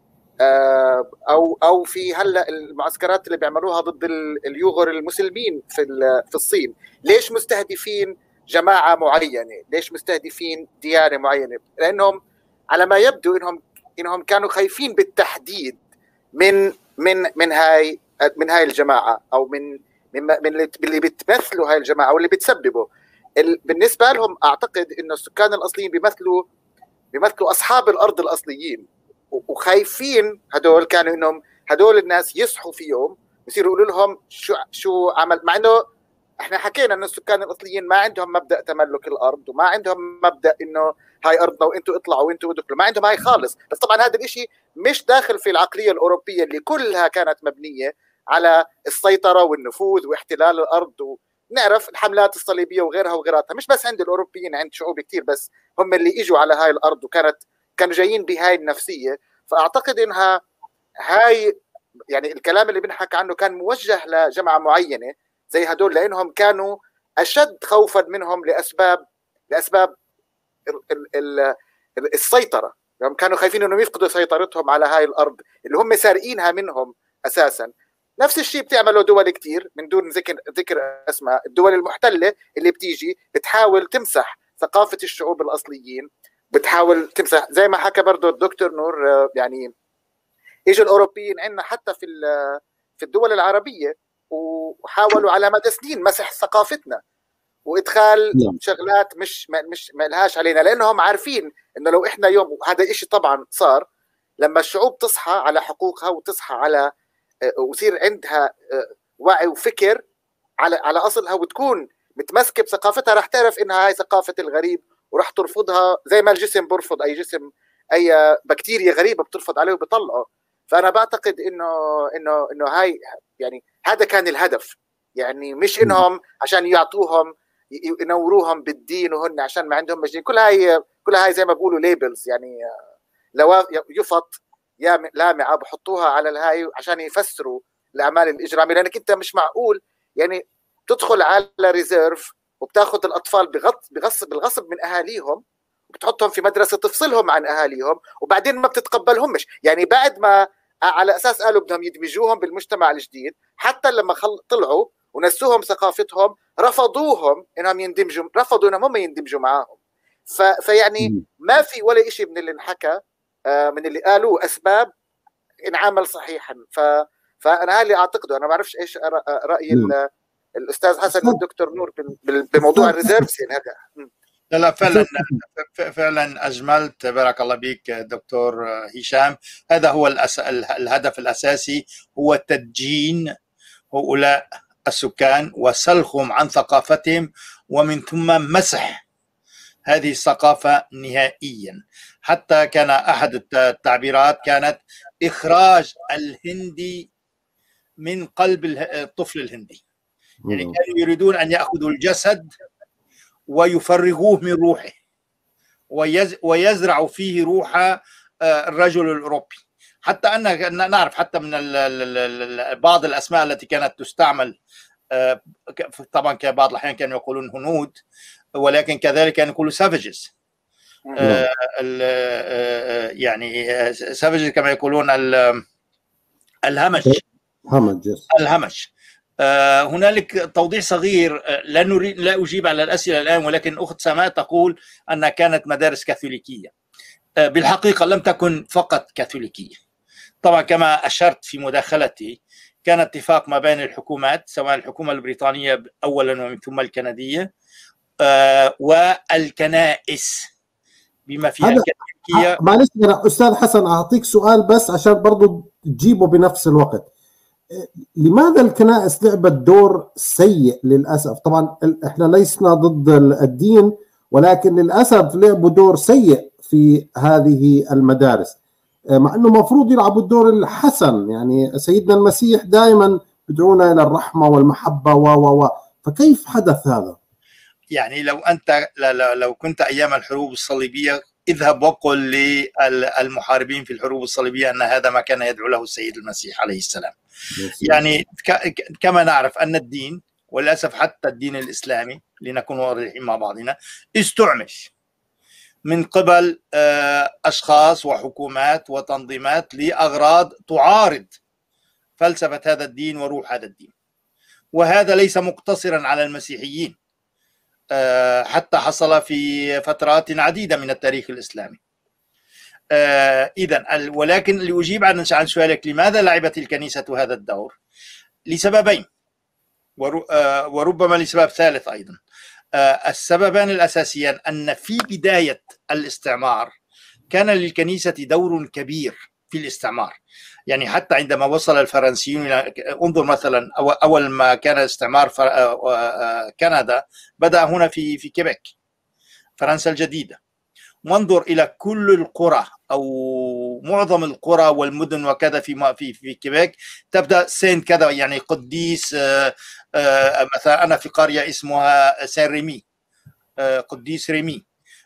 أو في هلا المعسكرات اللي بيعملوها ضد اليوغر المسلمين في الصين. ليش مستهدفين جماعة معينة؟ ليش مستهدفين ديانة معينة؟ لأنهم على ما يبدو إنهم كانوا خايفين بالتحديد من هاي الجماعة، أو من اللي بتمثلوا هاي الجماعة واللي بتسببوا. بالنسبة لهم أعتقد إنه السكان الأصليين بيمثلوا أصحاب الأرض الأصليين، وخايفين هدول كانوا إنهم هدول الناس يصحوا في يوم يصيروا يقولوا لهم شو عمل، مع إنه إحنا حكينا إنه السكان الأصليين ما عندهم مبدأ تملك الأرض، وما عندهم مبدأ إنه هاي أرضنا وإنتوا اطلعوا وإنتوا ادخلوا، ما عندهم هاي خالص. بس طبعا هذا الإشي مش داخل في العقلية الأوروبية اللي كلها كانت مبنية على السيطرة والنفوذ واحتلال الأرض، ونعرف الحملات الصليبية وغيرها وغيراتها، مش بس عند الأوروبيين، عند شعوب كتير، بس هم اللي إجوا على هاي الأرض كانوا جايين بهاي النفسية. فأعتقد إنها هاي يعني الكلام اللي بنحكي عنه كان موجه لجماعة معينة زي هدول، لأنهم كانوا أشد خوفا منهم لأسباب السيطرة. يعني كانوا خايفين إنهم يفقدوا سيطرتهم على هاي الأرض اللي هم سارقينها منهم أساسا. نفس الشيء بتعمله دول كتير من دون ذكر أسماء، الدول المحتلة اللي بتيجي بتحاول تمسح ثقافة الشعوب الأصليين، بتحاول تمسح زي ما حكى برضو الدكتور نور. يعني اجوا الاوروبيين عندنا حتى في الدول العربيه وحاولوا على مدى سنين مسح ثقافتنا وادخال شغلات مش ما لهاش علينا، لانهم عارفين انه لو احنا يوم، هذا إشي طبعا صار لما الشعوب تصحى على حقوقها وتصحى على ويصير عندها وعي وفكر على اصلها وتكون متمسكه بثقافتها، راح تعرف انها هاي ثقافه الغريب وراح ترفضها زي ما الجسم برفض اي جسم، اي بكتيريا غريبه بترفض عليه وبطلعه. فانا بعتقد انه هاي يعني هذا كان الهدف، يعني مش انهم عشان يعطوهم ينوروهم بالدين وهن عشان ما عندهم مجنين. كلها هاي زي ما بقولوا ليبلز، يعني يفط لامعه بحطوها على الهاي عشان يفسروا الاعمال الاجراميه. لانك انت مش معقول يعني تدخل على ريزيرف وبتاخذ الاطفال بالغصب من اهاليهم وبتحطهم في مدرسه تفصلهم عن اهاليهم، وبعدين ما بتتقبلهمش. يعني بعد ما على اساس قالوا بدهم يدمجوهم بالمجتمع الجديد، حتى لما طلعوا ونسوهم ثقافتهم رفضوهم انهم يندمجوا، رفضوا انهم هم يندمجوا معاهم. فيعني ما في ولا شيء من اللي انحكى من اللي قالوه اسباب انعمل صحيحا. فانا هذا اللي اعتقده. انا ما بعرفش ايش راي الاستاذ حسن والدكتور نور بموضوع الريزيرفز. يعني هذا لا فعلا اجملت، بارك الله بك دكتور هشام. هذا هو الهدف الاساسي، هو تدجين هؤلاء السكان وسلخهم عن ثقافتهم، ومن ثم مسح هذه الثقافة نهائيا. حتى كان أحد التعبيرات كانت إخراج الهندي من قلب الطفل الهندي. يعني كانوا يريدون أن يأخذوا الجسد ويفرغوه من روحه ويزرعوا فيه روح الرجل الأوروبي. حتى أن نعرف حتى من بعض الأسماء التي كانت تستعمل، طبعا بعض الأحيان كانوا يقولون هنود، ولكن كذلك كانوا يقولوا سافيجز. يعني سافيجز كما يقولون الهمج. هنالك توضيح صغير، لا أجيب على الأسئلة الآن، ولكن أخت سماء تقول أنها كانت مدارس كاثوليكية. بالحقيقة لم تكن فقط كاثوليكية. طبعا كما أشرت في مداخلتي، كان اتفاق ما بين الحكومات، سواء الحكومة البريطانية أولا ومن ثم الكندية والكنائس بما فيها الكاثوليكية. معلش أستاذ حسن، أعطيك سؤال بس عشان برضو تجيبه بنفس الوقت. لماذا الكنائس لعبت دور سيء للأسف؟ طبعا احنا لسنا ضد الدين، ولكن للأسف لعبوا دور سيء في هذه المدارس، مع أنه مفروض يلعبوا الدور الحسن. يعني سيدنا المسيح دائما بدعونا إلى الرحمة والمحبة فكيف حدث هذا؟ يعني لو كنت أيام الحروب الصليبية، اذهب وقل للمحاربين في الحروب الصليبية أن هذا ما كان يدعو له السيد المسيح عليه السلام. يعني كما نعرف أن الدين، وللأسف حتى الدين الإسلامي لنكون واضحين مع بعضنا، استعمل من قبل أشخاص وحكومات وتنظيمات لأغراض تعارض فلسفة هذا الدين وروح هذا الدين. وهذا ليس مقتصرا على المسيحيين، حتى حصل في فترات عديدة من التاريخ الإسلامي. إذن ولكن لأجيب عن سؤالك لماذا لعبت الكنيسة هذا الدور؟ لسببين، وربما لسبب ثالث أيضا. السببان الأساسيان أن في بداية الاستعمار كان للكنيسة دور كبير في الاستعمار. يعني حتى عندما وصل الفرنسيون، انظر مثلا أول ما كان استعمار كندا بدأ هنا في كيبيك، فرنسا الجديدة. وانظر إلى كل القرى أو معظم القرى والمدن وكذا في كيبيك تبدأ سين كذا، يعني قديس. مثلا أنا في قرية اسمها سان ريمي، قديس ريمي.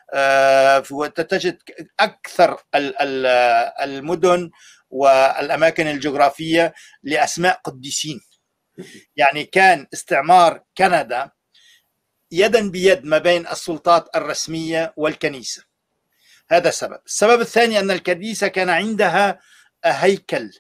تجد أكثر المدن والأماكن الجغرافية لأسماء قديسين. يعني كان استعمار كندا يدا بيد ما بين السلطات الرسمية والكنيسة. هذا السبب. السبب الثاني أن الكنيسة كان عندها هيكل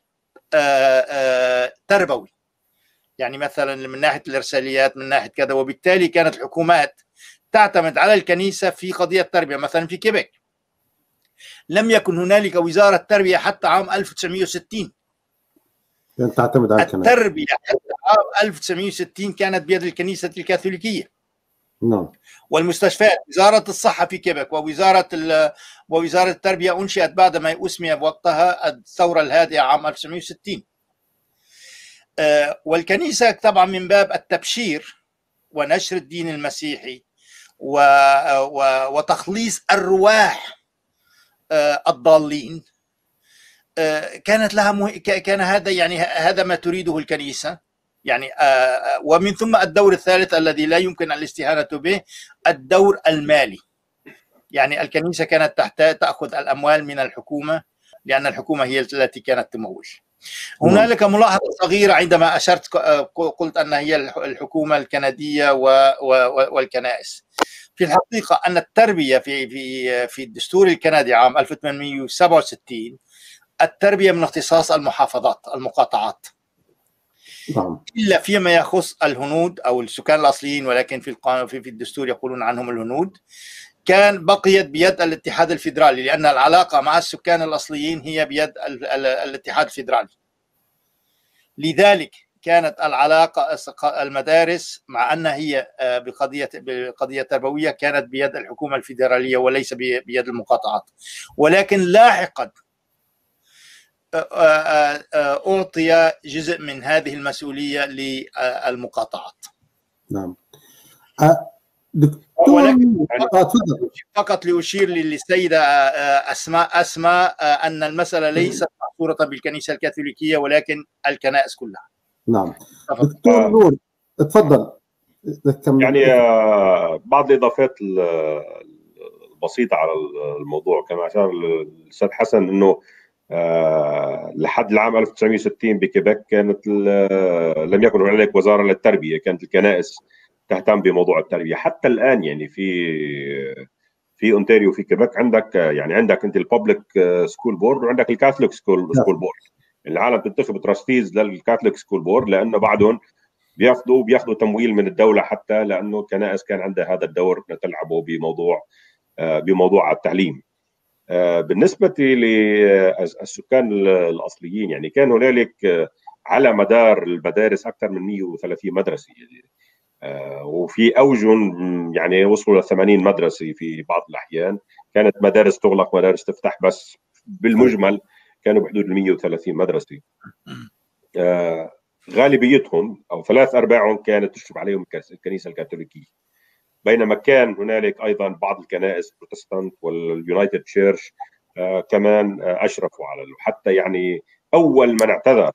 تربوي، يعني مثلا من ناحية الإرساليات، من ناحية كذا، وبالتالي كانت الحكومات تعتمد على الكنيسة في قضية التربية. مثلا في كيبيك لم يكن هنالك وزارة تربية حتى عام 1960. كانت تعتمد على الكنيسة. التربية حتى عام 1960 كانت بيد الكنيسة الكاثوليكية. نعم. والمستشفيات، وزارة الصحة في كيبيك ووزارة التربية أنشئت بعد ما أسمي بوقتها الثورة الهادئة عام 1960. والكنيسة طبعا من باب التبشير ونشر الدين المسيحي وتخليص أرواح الضالين، كانت لها كان هذا، يعني هذا ما تريده الكنيسة. يعني ومن ثم الدور الثالث الذي لا يمكن الاستهانة به، الدور المالي. يعني الكنيسة كانت تأخذ الأموال من الحكومة، لأن الحكومة هي التي كانت تمول. هنالك ملاحظة صغيرة عندما أشرت قلت أن هي الحكومة الكندية والكنائس. في الحقيقة أن التربية في الدستور الكندي عام 1867 التربية من اختصاص المحافظات المقاطعات، إلا فيما يخص الهنود أو السكان الأصليين، ولكن في الدستور يقولون عنهم الهنود. كان بقيت بيد الاتحاد الفيدرالي، لأن العلاقة مع السكان الأصليين هي بيد الاتحاد الفيدرالي. لذلك كانت العلاقة المدارس مع أنها هي بقضية تربوية كانت بيد الحكومة الفيدرالية وليس بيد المقاطعات. ولكن لاحقا أعطي جزء من هذه المسؤولية للمقاطعات. نعم. ولكن فقط لأشير للسيدة أسماء أن المسألة ليست محصورة بالكنيسة الكاثوليكية ولكن الكنائس كلها. نعم. دكتور نور تفضل. يعني بعض الإضافات البسيطة على الموضوع، كما أشار الأستاذ حسن أنه لحد العام 1960 بكيبيك كانت لم يكن هنالك وزارة للتربية، كانت الكنائس تهتم بموضوع التربية. حتى الآن يعني في أونتاريو في كيبيك عندك أنت الببليك سكول بورد وعندك الكاثوليك سكول بورد. العالم تنتخب تراستيز للكاثوليك سكول بورد لأنه بعدهم بياخذوا تمويل من الدوله، حتى لانه الكنائس كان عندها هذا الدور تلعبه بموضوع التعليم. بالنسبه للسكان الاصليين، يعني كان هنالك على مدار المدارس اكثر من 130 مدرسه، وفي اوج يعني وصلوا ل 80 مدرسه في بعض الاحيان. كانت مدارس تغلق، مدارس تفتح، بس بالمجمل كانوا بحدود ال 130 مدرسه. غالبيتهم او 3/4 كانت تشرف عليهم الكنيسه الكاثوليكيه، بينما كان هنالك ايضا بعض الكنائس البروتستانت واليونايتد تشيرش كمان اشرفوا على حتى يعني اول من اعتذر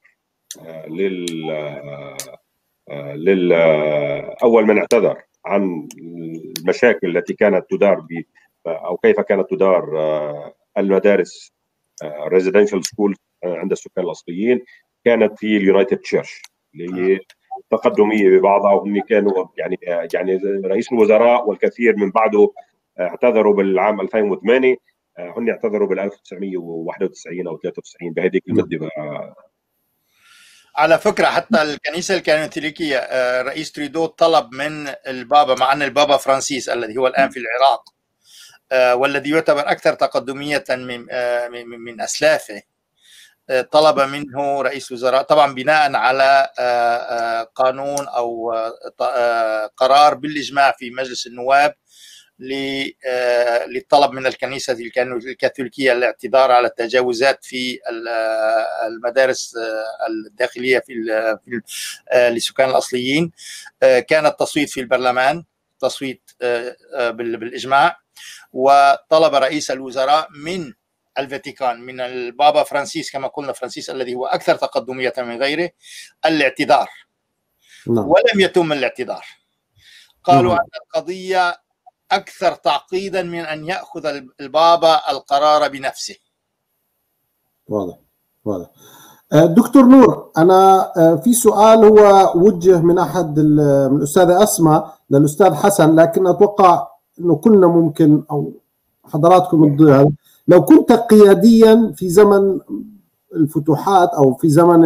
اول من اعتذر عن المشاكل التي كانت تدار او كيف كانت تدار المدارس ريزيدنشال سكول عند السكان الاصليين، كانت هي اليونايتد تشيرش اللي هي تقدميه ببعضها، وهم كانوا يعني رئيس الوزراء والكثير من بعده اعتذروا بالعام 2008. هم اعتذروا بال 1991 او 93 بهذيك المده. على فكره حتى الكنيسه الكاثوليكيه رئيس تريدو طلب من البابا، مع ان البابا فرانسيس الذي هو الان في العراق والذي يعتبر اكثر تقدميه من اسلافه، طلب منه رئيس الوزراء طبعا بناء على قانون او قرار بالاجماع في مجلس النواب للطلب من الكنيسه الكاثوليكيه الاعتذار على التجاوزات في المدارس الداخليه في للسكان الاصليين. كان التصويت في البرلمان، تصويت بالاجماع، وطلب رئيس الوزراء من الفاتيكان، من البابا فرانسيس كما قلنا، فرانسيس الذي هو أكثر تقدمية من غيره، الاعتذار. ولم يتم الاعتذار. قالوا أن القضية أكثر تعقيدا من أن يأخذ البابا القرار بنفسه. واضح. دكتور نور، أنا في سؤال هو وجه من أحد من الأستاذة أسماء للأستاذ حسن، لكن أتوقع أنه كلنا ممكن أو حضراتكم هذا. لو كنت قياديا في زمن الفتوحات او في زمن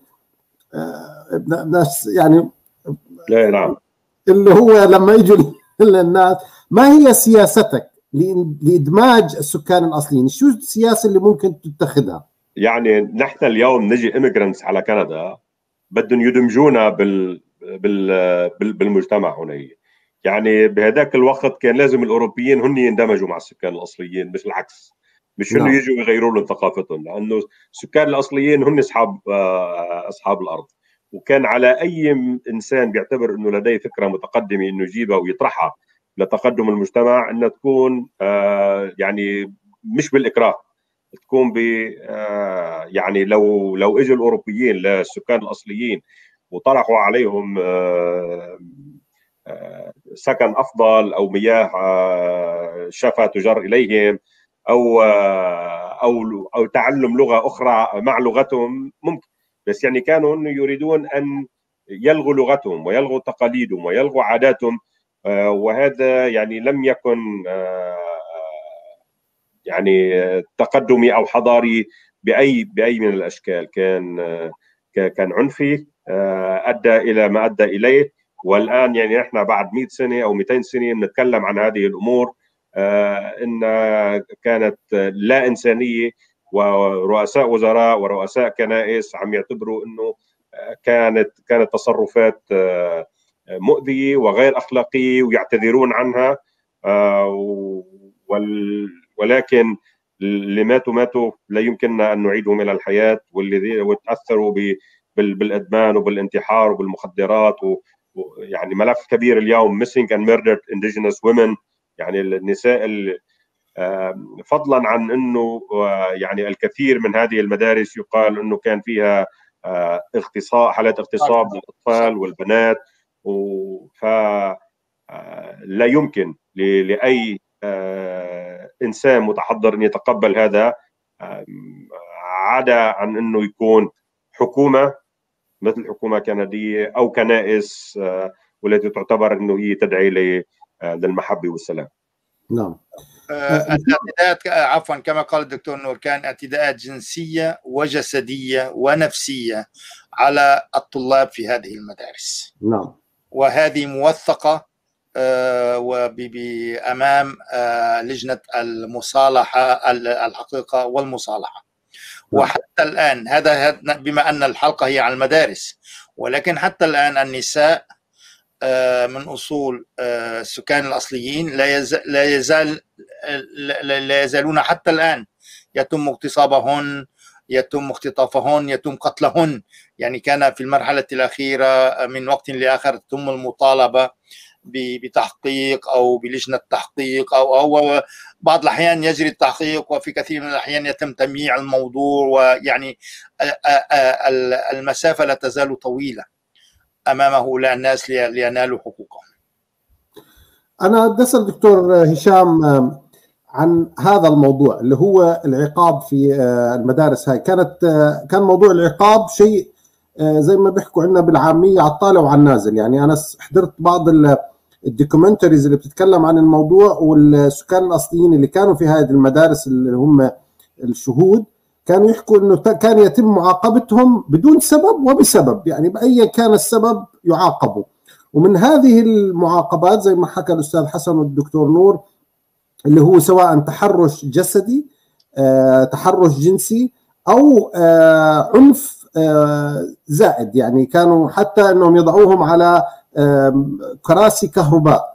الناس يعني نعم اللي هو لما يجوا الناس، ما هي سياستك لادماج السكان الاصليين؟ شو السياسه اللي ممكن تتخذها؟ يعني نحن اليوم نجي إيميغرانتس على كندا بدهم يدمجونا بالمجتمع هنا. يعني بهذاك الوقت كان لازم الاوروبيين هن يندمجوا مع السكان الاصليين، مش العكس، مش انه يجوا يغيروا لهم ثقافتهم، لانه السكان الاصليين هن اصحاب الارض. وكان على اي انسان بيعتبر انه لديه فكره متقدمه انه يجيبها ويطرحها لتقدم المجتمع، انها تكون يعني مش بالاكراه، تكون ب يعني لو اجوا الاوروبيين للسكان الاصليين وطرحوا عليهم سكن افضل او مياه شفا تجر اليهم او تعلم لغه اخرى مع لغتهم ممكن، بس يعني كانوا يريدون ان يلغوا لغتهم ويلغوا تقاليدهم ويلغوا عاداتهم، وهذا يعني لم يكن يعني تقدمي او حضاري باي من الاشكال. كان عنفي ادى الى ما ادى اليه. والان يعني نحن بعد 100 سنه او 200 سنه نتكلم عن هذه الامور ان كانت لا انسانيه، ورؤساء وزراء ورؤساء كنائس عم يعتبروا انه كانت تصرفات مؤذيه وغير اخلاقيه ويعتذرون عنها، ولكن اللي ماتوا لا يمكننا ان نعيدهم الى الحياه، واللي تاثروا بالادمان وبالانتحار وبالمخدرات، يعني ملف كبير اليوم missing and murdered indigenous women، يعني النساء فضلا عن انه يعني الكثير من هذه المدارس يقال انه كان فيها حالات اغتصاب للاطفال والبنات، فلا يمكن لاي انسان متحضر ان يتقبل هذا، عدا عن انه يكون حكومه مثل حكومه كنديه او كنائس والتي تعتبر انه هي تدعي للمحبه والسلام. نعم. الاعتداءات عفوا كما قال الدكتور نور كان اعتداءات جنسيه وجسديه ونفسيه على الطلاب في هذه المدارس. نعم. وهذه موثقة أمام لجنة المصالحة الحقيقة والمصالحة. وحتى الآن هذا بما أن الحلقة هي عن المدارس، ولكن حتى الآن النساء من أصول السكان الأصليين لا يزالون حتى الآن يتم اغتصابهن، يتم اختطافهن، يتم قتلهن. يعني كان في المرحلة الأخيرة من وقت لآخر تم المطالبة بتحقيق أو بلجنة تحقيق أو بعض الأحيان يجري التحقيق، وفي كثير من الأحيان يتم تمييع الموضوع. ويعني المسافة لا تزال طويلة أمام هؤلاء الناس لينالوا حقوقهم. أنا بدي أسأل دكتور هشام عن هذا الموضوع اللي هو العقاب في المدارس. هاي كان موضوع العقاب شيء زي ما بيحكوا عندنا بالعامية على الطالع وعلى النازل. يعني أنا حضرت بعض الدوكيومنتريز اللي بتتكلم عن الموضوع، والسكان الأصليين اللي كانوا في هذه المدارس اللي هم الشهود كانوا يحكوا إنه كان يتم معاقبتهم بدون سبب وبسبب، يعني بأي كان السبب يعاقبوا. ومن هذه المعاقبات زي ما حكى الأستاذ حسن والدكتور نور اللي هو سواء تحرش جسدي، تحرش جنسي، أو عنف زائد. يعني كانوا حتى أنهم يضعوهم على كراسي كهرباء.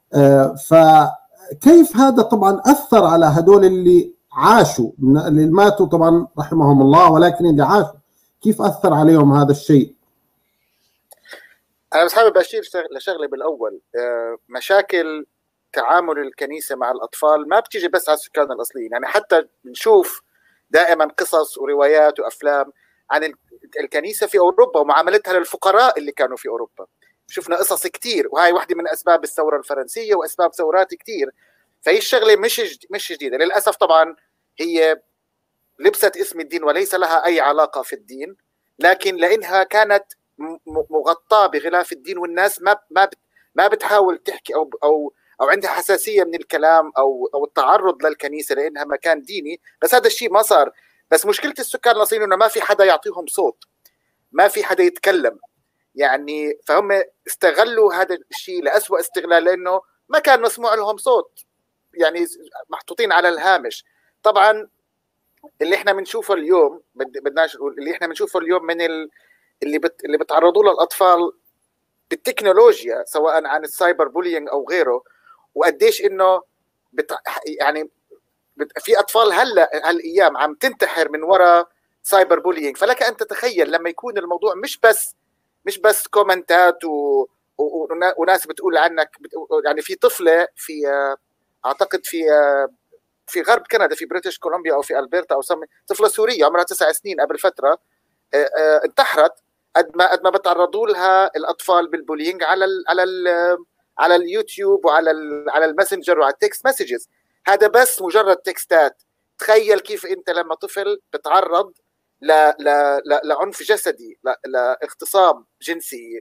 فكيف هذا طبعا أثر على هدول اللي عاشوا، اللي ماتوا طبعا رحمهم الله، ولكن اللي عاشوا كيف أثر عليهم هذا الشيء؟ أنا بس حابب أشير لشغلة بالأول. مشاكل تعامل الكنيسة مع الأطفال ما بتيجي بس على السكان الأصليين. يعني حتى نشوف دائما قصص وروايات وأفلام عن الكنيسة في أوروبا ومعاملتها للفقراء اللي كانوا في أوروبا. شفنا قصص كتير، وهي واحدة من أسباب الثورة الفرنسية وأسباب ثورات كتير. فهي الشغلة مش جديدة للأسف. طبعا هي لبست اسم الدين وليس لها أي علاقة في الدين، لكن لأنها كانت مغطاة بغلاف الدين والناس ما بتحاول تحكي أو عندها حساسية من الكلام أو التعرض للكنيسة لأنها مكان ديني. بس هذا الشيء ما صار. بس مشكلة السكان الأصليين إنه ما في حدا يعطيهم صوت، ما في حدا يتكلم. يعني فهم استغلوا هذا الشيء لأسوأ استغلال، لأنه ما كان مسموع لهم صوت، يعني محطوطين على الهامش. طبعا اللي احنا بنشوفه اليوم، بدناش نقول اللي احنا بنشوفه اليوم من اللي بتعرضوا له الأطفال بالتكنولوجيا، سواء عن السايبر بولينج أو غيره، وقديش إنه يعني في أطفال هالأيام عم تنتحر من وراء سايبر بولينج. فلك أن تتخيل لما يكون الموضوع مش بس كومنتات وناس بتقول عنك. يعني في طفلة في أعتقد في غرب كندا، في بريتش كولومبيا أو في ألبرتا أو طفلة سورية عمرها 9 سنين قبل فترة انتحرت قد ما بتعرضوا لها الأطفال بالبولينج على اليوتيوب وعلى الماسنجر وعلى التكست مسجز. هذا بس مجرد تكستات. تخيل كيف انت لما طفل بتعرض لعنف جسدي، لاغتصاب جنسي،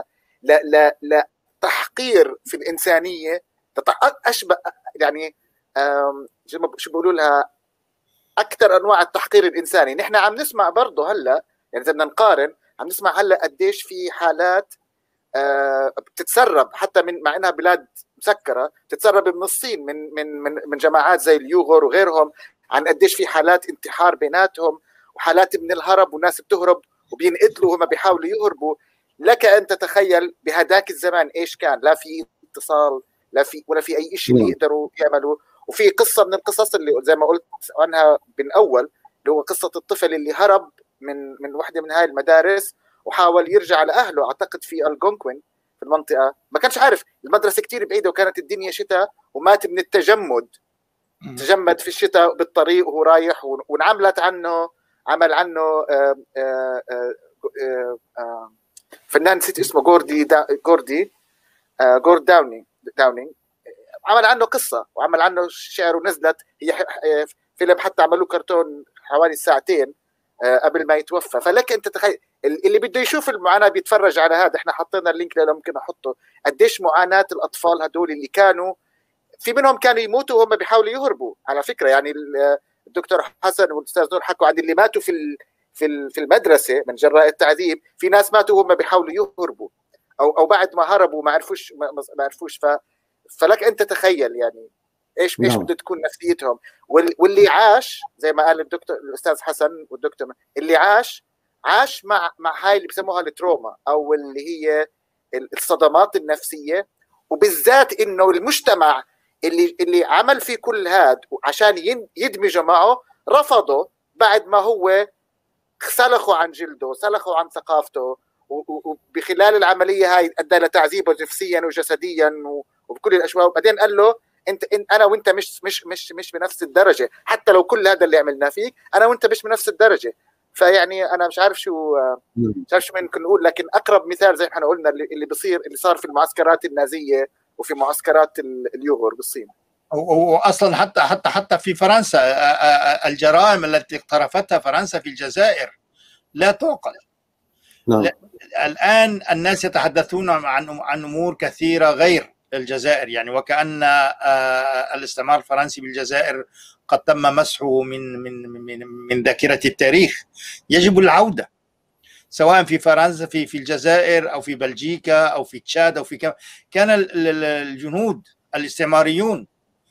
لتحقير في الإنسانية، أشبه يعني شو بيقولوا لها أكثر أنواع التحقير الإنساني. نحن عم نسمع برضه هلا، يعني إذا بدنا نقارن، عم نسمع هلا قديش في حالات بتتسرب حتى مع انها بلاد مسكره، بتتسرب من الصين من جماعات زي اليوغور وغيرهم، عن قديش في حالات انتحار بيناتهم وحالات من الهرب وناس بتهرب وبينقتلوا وهم بيحاولوا يهربوا. لك ان تتخيل بهداك الزمان ايش كان، لا في اتصال ولا في اي شيء اللي يقدروا يعملوا. وفي قصه من القصص اللي زي ما قلت عنها بالاول، اللي هو قصه الطفل اللي هرب من واحده من هاي المدارس وحاول يرجع لأهله، أعتقد في الجونكوين في المنطقة. ما كانش عارف، المدرسة كتير بعيدة وكانت الدنيا شتاء، ومات من التجمد. تجمد في الشتاء بالطريق وهو رايح، وانعملت عنه عمل عنه فنان نسيت اسمه، جورد داونينج عمل عنه قصة وعمل عنه شعر ونزلت هي فيلم، حتى عملوا كرتون حوالي 2 ساعة قبل ما يتوفى. فلك انت تخيل اللي بده يشوف المعاناه بيتفرج على هذا. احنا حطينا اللينك اللي ممكن احطه، قديش معاناه الاطفال هدول اللي كانوا في منهم كانوا يموتوا وهم بيحاولوا يهربوا. على فكره يعني الدكتور حسن والاستاذ نور حكوا عن اللي ماتوا في المدرسه من جراء التعذيب، في ناس ماتوا وهم بيحاولوا يهربوا او بعد ما هربوا ما عرفوش فلك انت تخيل يعني ايش بده تكون نفسيتهم. واللي عاش زي ما قال الدكتور الاستاذ حسن والدكتور، اللي عاش مع هاي اللي بسموها التروما او اللي هي الصدمات النفسيه، وبالذات انه المجتمع اللي عمل فيه كل هذا عشان يدمج معه رفضه بعد ما هو سلخوا عن جلده، سلخوا عن ثقافته، وبخلال العمليه هاي ادى لتعذيبه نفسيا وجسديا وبكل الاشواء. وبعدين قال له انت انا وانت مش بنفس الدرجه، حتى لو كل هذا اللي عملناه فيك انا وانت مش بنفس الدرجه. فيعني انا مش عارف شو ممكن نقول، لكن اقرب مثال زي ما احنا قلنا اللي صار في المعسكرات النازيه وفي معسكرات اليوغور بالصين. واصلا حتى في فرنسا الجرائم التي اقترفتها فرنسا في الجزائر لا تعقل. نعم. الان الناس يتحدثون عن امور كثيره غير الجزائر، يعني وكأن الاستعمار الفرنسي بالجزائر قد تم مسحه من ذاكرة التاريخ. يجب العودة سواء في فرنسا في الجزائر أو في بلجيكا أو في تشاد أو في كان الجنود الاستعماريون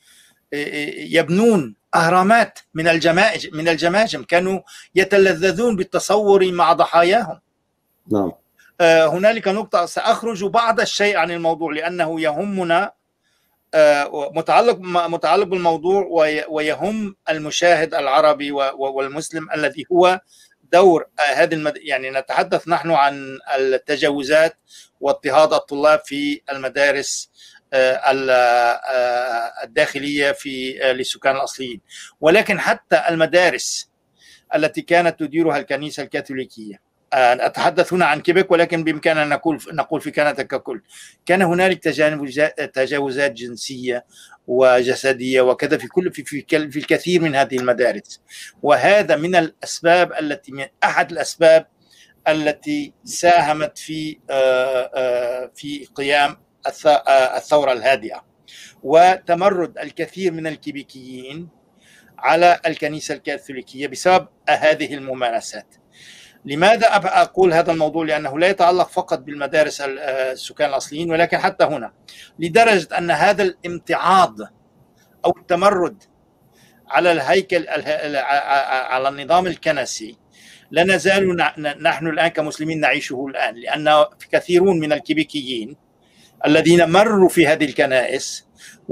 يبنون أهرامات من الجماجم، كانوا يتلذذون بالتصور مع ضحاياهم. نعم. هنالك نقطة سأخرج بعض الشيء عن الموضوع لأنه يهمنا، متعلق بالموضوع ويهم المشاهد العربي والمسلم الذي هو دور هذه يعني نتحدث نحن عن التجاوزات واضطهاد الطلاب في المدارس الداخلية للسكان الأصليين، ولكن حتى المدارس التي كانت تديرها الكنيسة الكاثوليكية. أتحدث هنا عن كيبيك، ولكن بإمكاننا نقول في كندا ككل. كان هنالك تجاوزات جنسية وجسدية وكذا في الكثير من هذه المدارس، وهذا من أحد الأسباب التي ساهمت في قيام الثورة الهادئة وتمرد الكثير من الكيبيكيين على الكنيسة الكاثوليكية بسبب هذه الممارسات. لماذا أقول هذا الموضوع؟ لأنه لا يتعلق فقط بالمدارس السكان الأصليين، ولكن حتى هنا، لدرجة أن هذا الامتعاض أو التمرد على الهيكل على النظام الكنسي لا نزال نحن الآن كمسلمين نعيشه الآن، لأن كثيرون من الكيبيكيين الذين مروا في هذه الكنائس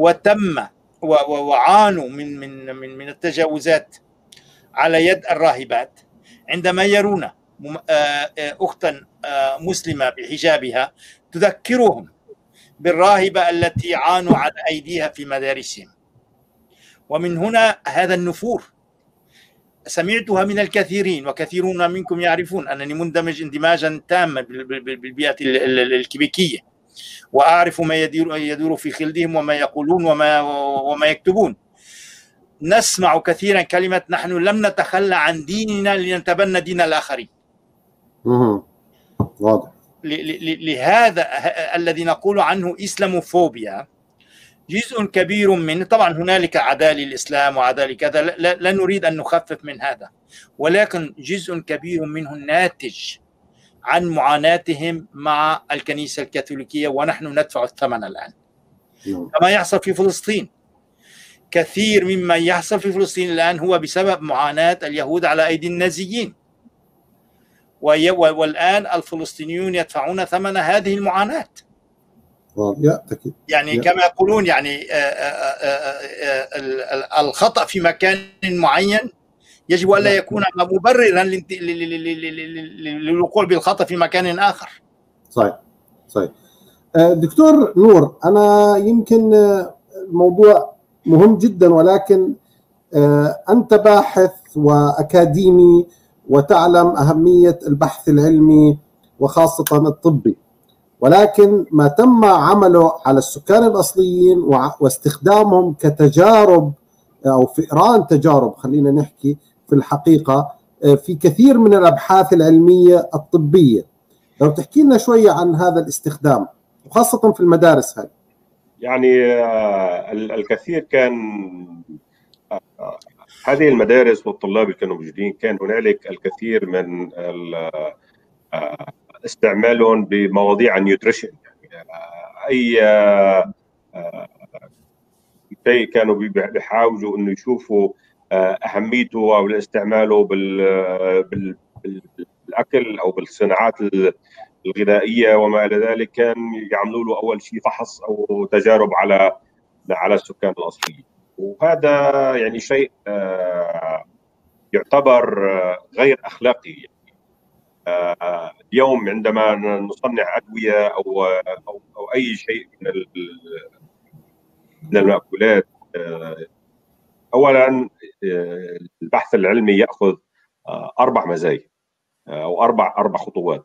وعانوا من التجاوزات على يد الراهبات، عندما يرون أختا مسلمة بحجابها تذكرهم بالراهبة التي عانوا على أيديها في مدارسهم. ومن هنا هذا النفور سمعتها من الكثيرين، وكثيرون منكم يعرفون أنني مندمج اندماجا تاما بالبيئة الكيبيكية، وأعرف ما يدور في خلدهم وما يقولون وما يكتبون. نسمع كثيرا كلمة نحن لم نتخلى عن ديننا لنتبنى دين الآخرين. واضح. لهذا الذي نقول عنه إسلاموفوبيا جزء كبير منه، طبعا هنالك عداء للإسلام وعداء كذا، لا نريد أن نخفف من هذا، ولكن جزء كبير منه ناتج عن معاناتهم مع الكنيسة الكاثوليكية، ونحن ندفع الثمن الآن كما يحصل في فلسطين. كثير مما يحصل في فلسطين الآن هو بسبب معاناة اليهود على أيدي النازيين، والآن الفلسطينيون يدفعون ثمن هذه المعاناة. يعني كما يقولون، يعني الخطأ في مكان معين يجب أن لا يكون مبررا للوقوع بالخطأ في مكان آخر. صحيح. دكتور نور، أنا يمكن الموضوع مهم جدا، ولكن أنت باحث وأكاديمي وتعلم أهمية البحث العلمي وخاصة الطبي، ولكن ما تم عمله على السكان الأصليين واستخدامهم كتجارب أو فئران تجارب، خلينا نحكي في الحقيقة، في كثير من الأبحاث العلمية الطبية. لو تحكي لنا شوية عن هذا الاستخدام وخاصة في المدارس هاي. يعني الكثير كان هذه المدارس والطلاب اللي كانوا موجودين كان هنالك الكثير من استعمالهم بمواضيع النيوتريشن، يعني اي شيء كانوا بيحاولوا انه يشوفوا اهميته او استعماله بالاكل او بالصناعات الغذائيه وما الى ذلك. كان يعملوا له اول شيء فحص او تجارب على السكان الاصليين، وهذا يعني شيء يعتبر غير اخلاقي. اليوم عندما نصنع ادويه او اي شيء من المأكولات، اولا البحث العلمي ياخذ 4 مزايا او اربع خطوات.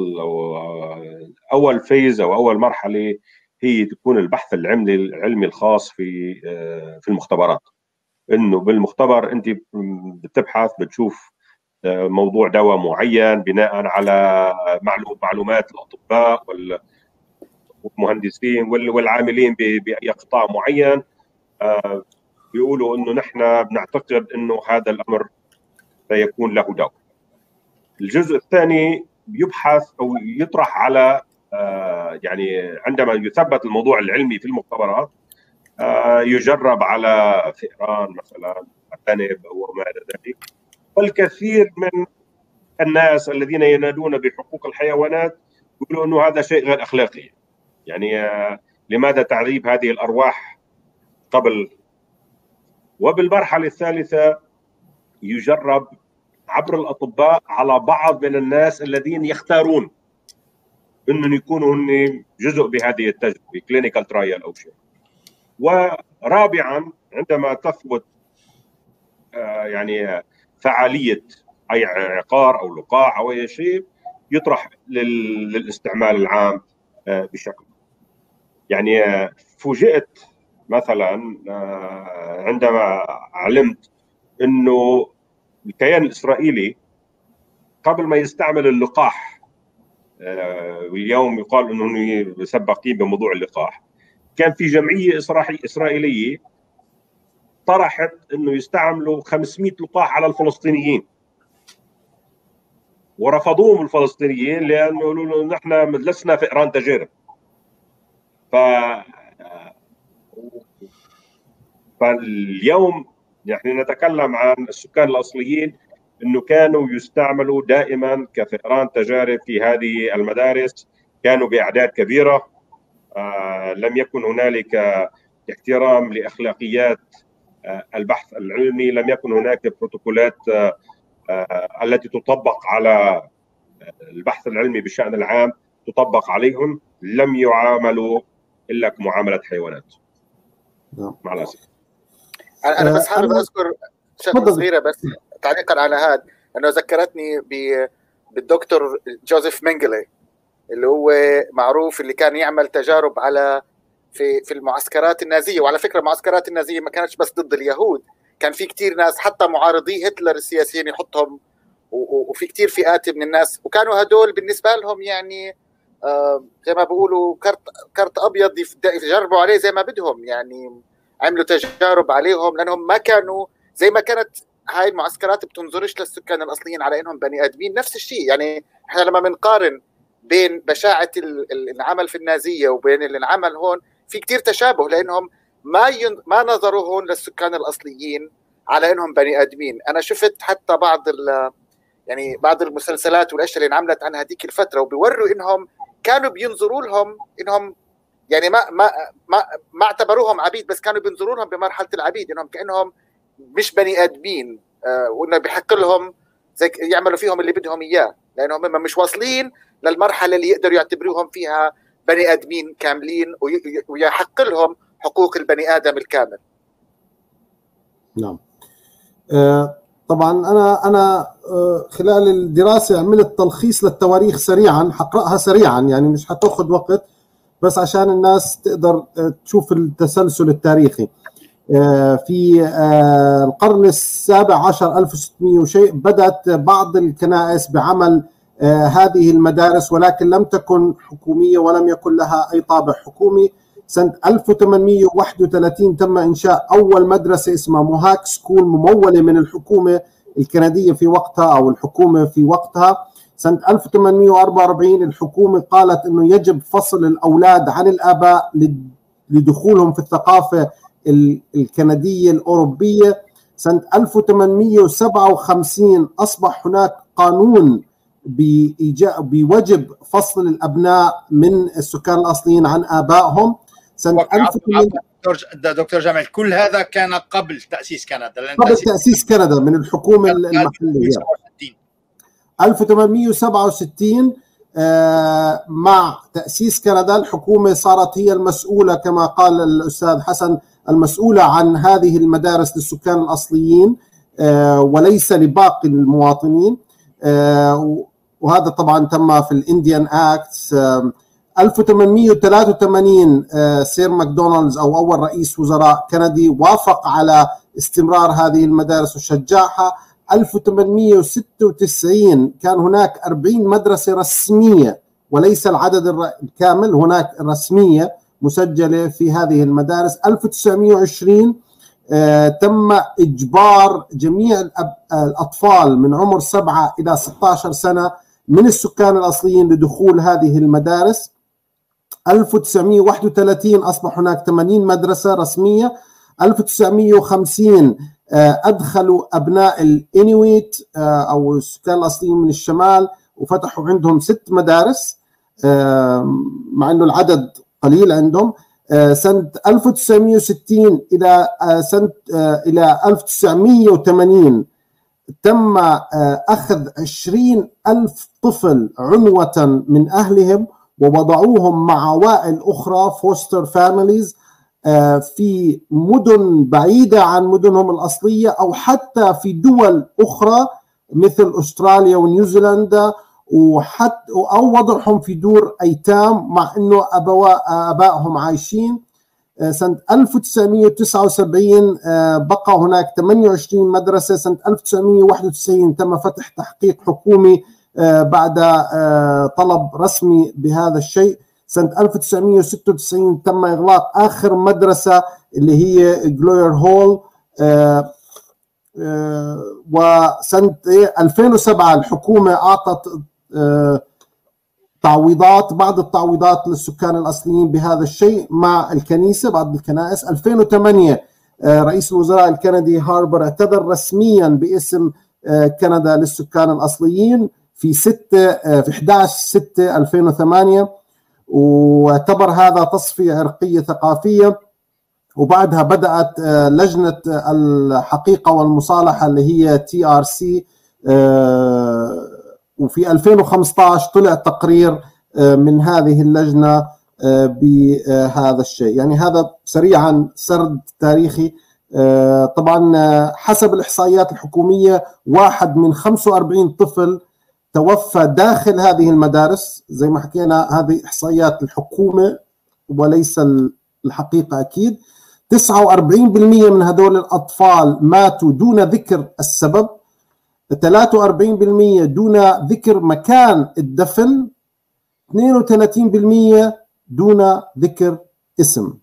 اول فيز او اول مرحله هي تكون البحث العلمي الخاص في المختبرات. انه بالمختبر انت بتبحث، بتشوف موضوع دواء معين بناء على معلومات الاطباء والمهندسين والعاملين باي قطاع معين. بيقولوا انه نحن بنعتقد انه هذا الامر سيكون له دور. الجزء الثاني بيبحث او يطرح على يعني عندما يثبت الموضوع العلمي في المختبرات يجرب على فئران مثلا، ارنب وما الى ذلك. والكثير من الناس الذين ينادون بحقوق الحيوانات يقولوا انه هذا شيء غير اخلاقي. يعني لماذا تعذيب هذه الارواح قبل؟ وبالمرحله الثالثه يجرب عبر الاطباء على بعض من الناس الذين يختارون انهم يكونوا هن جزء بهذه التجربه، كلينيكال ترايل او شيء. ورابعا عندما تثبت يعني فعاليه اي عقار او لقاح او اي شيء، يطرح للاستعمال العام بشكل. يعني فوجئت مثلا عندما علمت انه الكيان الاسرائيلي قبل ما يستعمل اللقاح، واليوم يقال انهم سباقين بموضوع اللقاح، كان في جمعيه اسرائيليه طرحت انه يستعملوا 500 لقاح على الفلسطينيين، ورفضوهم الفلسطينيين لانه يقولوا نحن لسنا فئران تجارب. فاليوم نحن نتكلم عن السكان الاصليين انه كانوا يستعملوا دائما كفئران تجارب في هذه المدارس، كانوا باعداد كبيره. لم يكن هنالك احترام لاخلاقيات البحث العلمي، لم يكن هناك بروتوكولات التي تطبق على البحث العلمي بالشأن العام تطبق عليهم، لم يعاملوا الا كمعامله حيوانات. مع الاسف. انا بس حابب اذكر شغله صغيره بس تعليقا على هذا، انه ذكرتني بالدكتور جوزيف مينجلي اللي هو معروف اللي كان يعمل تجارب على في المعسكرات النازيه. وعلى فكره المعسكرات النازيه ما كانتش بس ضد اليهود، كان في كثير ناس حتى معارضي هتلر السياسيين يحطهم، وفي كثير فئات من الناس، وكانوا هدول بالنسبه لهم يعني زي ما بيقولوا كرت ابيض يجربوا عليه زي ما بدهم. يعني عملوا تجارب عليهم لانهم ما كانوا زي ما كانت هاي المعسكرات بتنظرش للسكان الاصليين على انهم بني ادمين. نفس الشيء يعني احنا لما بنقارن بين بشاعه العمل في النازيه وبين اللي انعمل هون في كثير تشابه، لانهم ما نظروا هون للسكان الاصليين على انهم بني ادمين. انا شفت حتى بعض المسلسلات والاشياء اللي انعملت عن هذيك الفتره، وبيوروا انهم كانوا بينظروا لهم انهم يعني ما اعتبروهم عبيد، بس كانوا بينظروا لهم بمرحله العبيد، انهم كانهم مش بني ادمين، وانه بيحق لهم زي يعملوا فيهم اللي بدهم اياه، لانهم هم مش واصلين للمرحله اللي يقدروا يعتبروهم فيها بني ادمين كاملين ويحق لهم حقوق البني ادم الكامل. نعم. طبعا انا خلال الدراسه عملت تلخيص للتواريخ سريعا، حقراها سريعا يعني مش حتاخذ وقت، بس عشان الناس تقدر تشوف التسلسل التاريخي. في القرن السابع عشر 1600 وشيء بدأت بعض الكنائس بعمل هذه المدارس، ولكن لم تكن حكومية ولم يكن لها أي طابع حكومي. سنة 1831 تم إنشاء أول مدرسة اسمها موهاك سكول ممولة من الحكومة الكندية في وقتها أو الحكومة في وقتها. سنة 1844 الحكومة قالت أنه يجب فصل الأولاد عن الآباء لدخولهم في الثقافة الكندية الأوروبية. سنة 1857 أصبح هناك قانون بوجب فصل الأبناء من السكان الأصليين عن آبائهم. سنة دكتور جمال، كل هذا كان قبل تأسيس كندا، قبل تأسيس كندا من الحكومة المحلية. 1867 مع تأسيس كندا الحكومة صارت هي المسؤولة كما قال الأستاذ حسن، المسؤولة عن هذه المدارس للسكان الأصليين وليس لباقي المواطنين. وهذا طبعا تم في الإنديان أكتس. 1883 سير ماكدونالدز أو أول رئيس وزراء كندي وافق على استمرار هذه المدارس وشجعها. 1896 كان هناك 40 مدرسة رسمية وليس العدد الكامل، هناك رسمية مسجلة في هذه المدارس. 1920 تم إجبار جميع الأطفال من عمر 7 إلى 16 سنة من السكان الأصليين لدخول هذه المدارس. 1931 أصبح هناك 80 مدرسة رسمية. 1950 أدخلوا أبناء الإنويت أو السكان الأصليين من الشمال وفتحوا عندهم 6 مدارس مع أنه العدد قليل عندهم. سنة 1960 إلى 1980 تم أخذ 20,000 طفل عنوة من أهلهم ووضعوهم مع عوائل أخرى فوستر فاميليز في مدن بعيدة عن مدنهم الأصلية أو حتى في دول أخرى مثل أستراليا ونيوزيلندا، أو وضعهم في دور أيتام مع أنه أبائهم عايشين. سنة 1979 بقى هناك 28 مدرسة. سنة 1991 تم فتح تحقيق حكومي بعد طلب رسمي بهذا الشيء. سنة 1996 تم إغلاق آخر مدرسة اللي هي جلوير هول. وسنة 2007 الحكومة أعطت تعويضات، بعض التعويضات للسكان الأصليين بهذا الشيء مع الكنيسة بعض الكنائس. 2008 رئيس الوزراء الكندي هاربر اعتذر رسميا باسم كندا للسكان الأصليين في 11/6/2008 واعتبر هذا تصفية عرقية ثقافية. وبعدها بدأت لجنة الحقيقة والمصالحة اللي هي TRC، وفي 2015 طلع تقرير من هذه اللجنة بهذا الشيء. يعني هذا سريعا سرد تاريخي. طبعا حسب الإحصائيات الحكومية 1 من 45 طفل توفى داخل هذه المدارس. زي ما حكينا هذه إحصائيات الحكومة وليس الحقيقة أكيد. 49% من هذول الأطفال ماتوا دون ذكر السبب. 43% دون ذكر مكان الدفن. 32% دون ذكر اسم.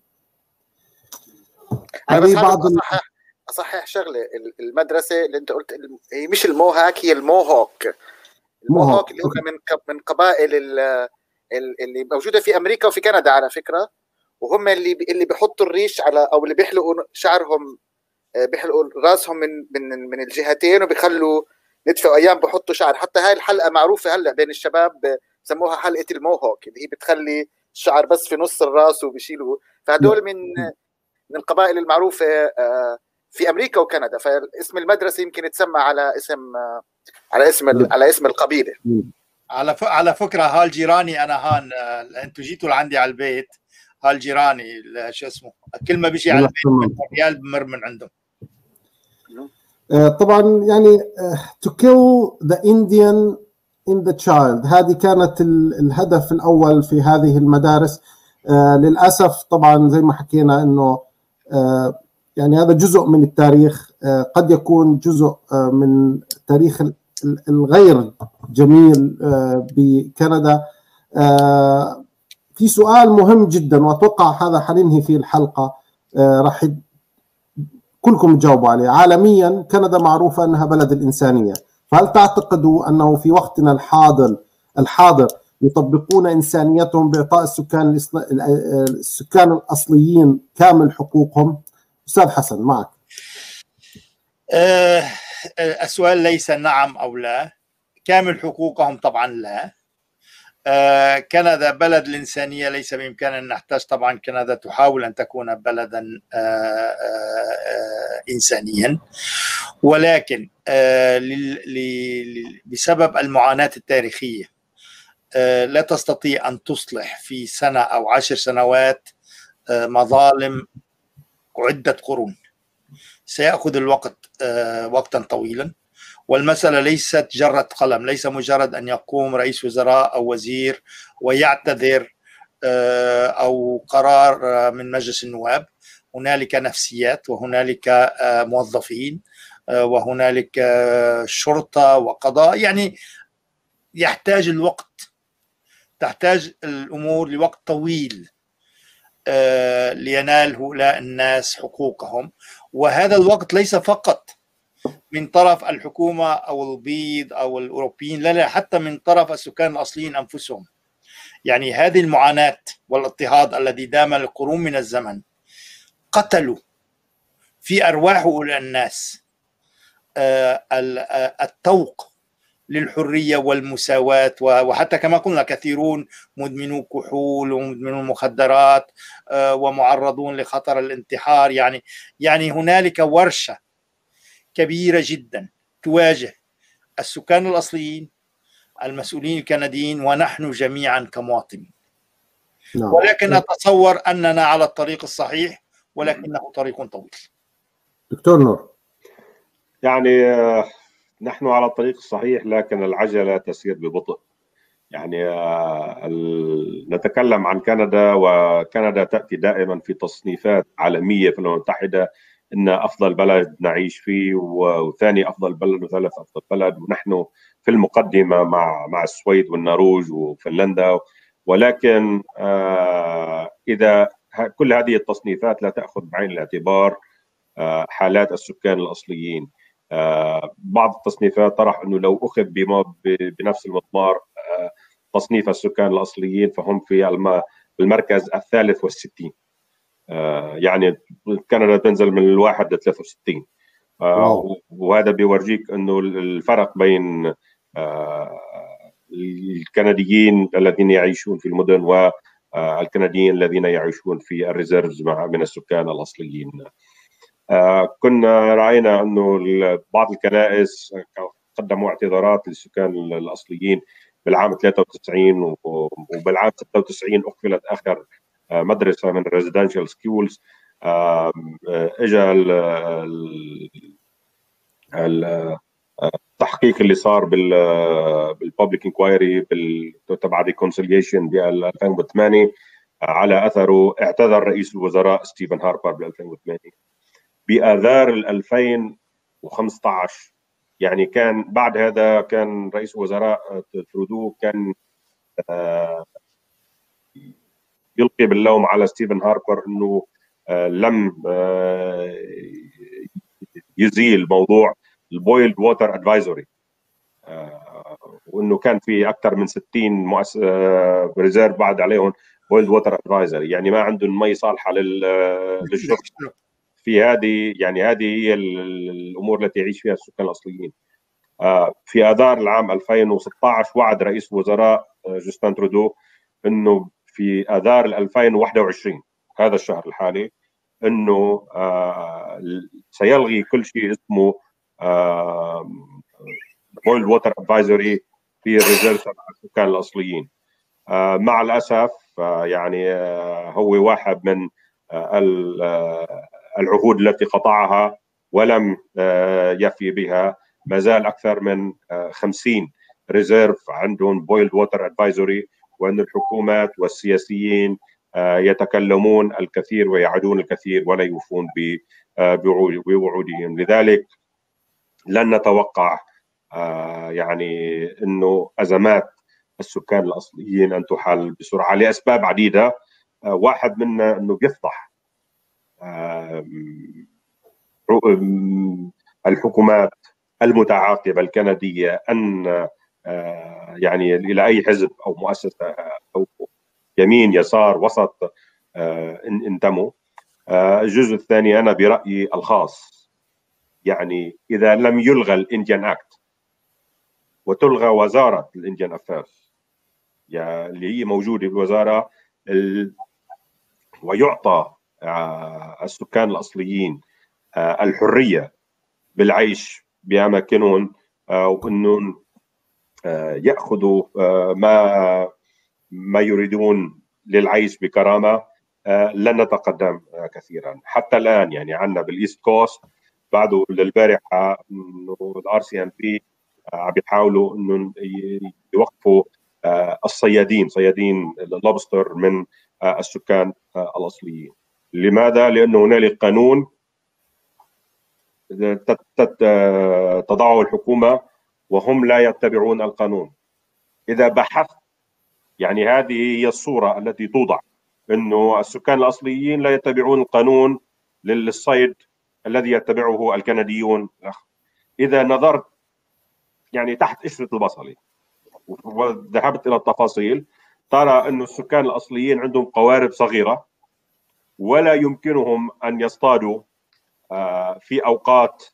هذه بعض أصحح شغلة. المدرسة اللي أنت قلت هي مش الموهاك، هي الموهوك. الموهوك اللي هم من قبائل اللي موجودة في أمريكا وفي كندا على فكرة، وهم اللي بيحطوا الريش على أو اللي بيحلقوا شعرهم، بيحلقوا راسهم من الجهتين وبيخلوا ندفوا أيام بحطوا شعر. حتى هاي الحلقة معروفة هلا بين الشباب، سموها حلقة الموهوك اللي هي بتخلي الشعر بس في نص الراس وبيشيلوه. فهدول من القبائل المعروفة في أمريكا وكندا. فاسم المدرسة يمكن يتسمى على اسم القبيلة. على فكرة هالجيراني أنا أنتوا جيتوا لعندي على البيت، هالجيراني شو اسمه كل ما بيجي على البيت ريال بمر من عندهم. طبعا يعني to kill the Indian in the child، هذه كانت الهدف الأول في هذه المدارس. للأسف طبعا زي ما حكينا إنه يعني هذا جزء من التاريخ، قد يكون جزء من تاريخ الغير جميل بكندا. في في سؤال مهم جدا وأتوقع هذا حننهي فيه الحلقة، راح كلكم تجاوبوا عليه. عالميا كندا معروفة أنها بلد الإنسانية، فهل تعتقدوا أنه في وقتنا الحاضر يطبقون إنسانيتهم بإعطاء السكان الأصليين كامل حقوقهم؟ أستاذ حسن معك. السؤال ليس نعم أو لا. كامل حقوقهم طبعا لا. كندا بلد الإنسانية، ليس بإمكاننا أن نحتاج. طبعا كندا تحاول أن تكون بلدا إنسانيا، ولكن بسبب المعاناة التاريخية لا تستطيع أن تصلح في سنة أو 10 سنوات مظالم عدة قرون. سيأخذ الوقت وقتا طويلا، والمسألة ليست جرة قلم. ليس مجرد أن يقوم رئيس وزراء أو وزير ويعتذر أو قرار من مجلس النواب. هنالك نفسيات، وهنالك موظفين، وهنالك شرطة وقضاء. يعني يحتاج الوقت، تحتاج الأمور لوقت طويل لينال هؤلاء الناس حقوقهم. وهذا الوقت ليس فقط من طرف الحكومة أو البيض أو الأوروبيين، لا حتى من طرف السكان الأصليين أنفسهم. يعني هذه المعاناة والاضطهاد الذي دام لقرون من الزمن قتلوا في أرواح هؤلاء الناس التوق للحرية والمساواة. وحتى كما قلنا كثيرون مدمنو كحول ومدمنو مخدرات ومعرضون لخطر الانتحار. يعني هنالك ورشة كبيرة جدا تواجه السكان الأصليين، المسؤولين الكنديين، ونحن جميعا كمواطنين. ولكن أتصور أننا على الطريق الصحيح، ولكنه طريق طويل. دكتور نور. يعني نحن على الطريق الصحيح، لكن العجلة تسير ببطء. يعني نتكلم عن كندا، وكندا تأتي دائما في تصنيفات عالمية في الأمم المتحدة إن أفضل بلد نعيش فيه، وثاني أفضل بلد، وثالث أفضل بلد، ونحن في المقدمة مع السويد والنرويج وفنلندا. ولكن إذا كل هذه التصنيفات لا تأخذ بعين الاعتبار حالات السكان الأصليين. بعض التصنيفات طرح أنه لو أخذ بنفس المضمار تصنيف السكان الأصليين فهم في المركز 63. يعني كندا تنزل من 1 ل 63. وهذا بيورجيك أنه الفرق بين الكنديين الذين يعيشون في المدن والكنديين الذين يعيشون في الريزيرفز من السكان الأصليين. كنا رأينا أنه بعض الكنائس قدموا اعتذارات للسكان الأصليين بالعام 93، وبالعام 96 أقفلت آخر مدرسة من residential schools. إجا التحقيق اللي صار بالببليك انكوايري تبع reconciliation ب 2008 على أثره اعتذر رئيس الوزراء ستيفن هاربر ب 2008 بآذار 2015. يعني كان بعد هذا كان رئيس الوزراء ترودو كان يلقي باللوم على ستيفن هاربر انه لم يزيل موضوع البويلد ووتر ادفايزوري، وانه كان في اكثر من 60 ريزيرف بعد عليهم بويلد ووتر ادفايزوري، يعني ما عندهم مي صالحه للشرب. في هذه هي الامور التي يعيش فيها السكان الاصليين. في اذار العام 2016 وعد رئيس الوزراء جاستن ترودو انه في اذار 2021 هذا الشهر الحالي انه سيلغي كل شيء اسمه بويلد ووتر ادفايزوري في الريزيرف تبع السكان الاصليين. مع الاسف يعني هو واحد من العهود التي قطعها ولم يفي بها. ما زال اكثر من 50 ريزيرف عندهم بويلد ووتر ادفايزوري، وان الحكومات والسياسيين يتكلمون الكثير ويعدون الكثير ولا يوفون بوعودهم. لذلك لن نتوقع يعني انه ازمات السكان الأصليين أن تحل بسرعة لأسباب عديدة. واحد منها أنه بيفضح الحكومات المتعاقبة الكندية أن يعني إلى أي حزب أو مؤسسة أو يمين يسار وسط انتموا. الجزء الثاني أنا برأيي الخاص، يعني إذا لم يلغى الإنديان أكت وتلغى وزارة الإنديان أفيرز اللي هي موجودة بالوزارة ويعطى السكان الأصليين الحرية بالعيش بأماكنهم وأنهم يأخذوا ما يريدون للعيش بكرامة، لن نتقدم كثيرا. حتى الآن يعني عندنا بالإيست كوست بعده للبارحة إنه الRCMP عم يحاولوا إنه يوقفوا الصيادين، صيادين اللوبستر من السكان الأصليين. لماذا؟ لأنه هنالك قانون تضعه الحكومة وهم لا يتبعون القانون. إذا بحثت يعني هذه هي الصورة التي توضع، إنه السكان الأصليين لا يتبعون القانون للصيد الذي يتبعه الكنديون. إذا نظرت يعني تحت قشرة البصل وذهبت إلى التفاصيل، ترى أن السكان الأصليين عندهم قوارب صغيرة ولا يمكنهم أن يصطادوا في أوقات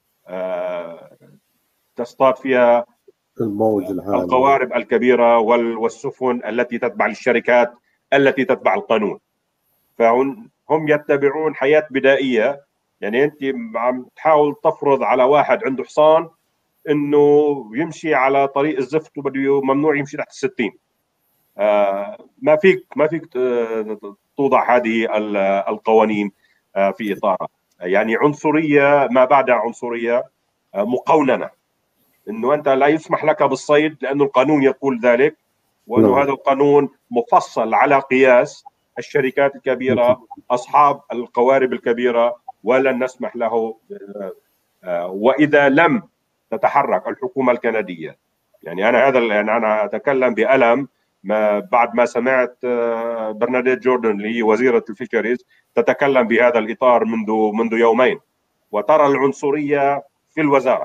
تصطاد فيها الموج العالي، القوارب الكبيرة والسفن التي تتبع للشركات التي تتبع القانون. فهم يتبعون حياة بدائية. يعني أنت عم تحاول تفرض على واحد عنده حصان إنه يمشي على طريق الزفت وبده ممنوع يمشي تحت 60. ما فيك توضع هذه القوانين في إطارها. يعني عنصرية ما بعدها عنصرية مقوننة، إنه أنت لا يسمح لك بالصيد لأنه القانون يقول ذلك، وأنه هذا القانون مفصل على قياس الشركات الكبيرة أصحاب القوارب الكبيرة، ولن نسمح له. وإذا لم تتحرك الحكومة الكندية، يعني أنا أتكلم بألم بعد ما سمعت برناديت جوردن اللي هي وزيرة الفيشريز تتكلم بهذا الإطار منذ يومين، وترى العنصرية في الوزارة.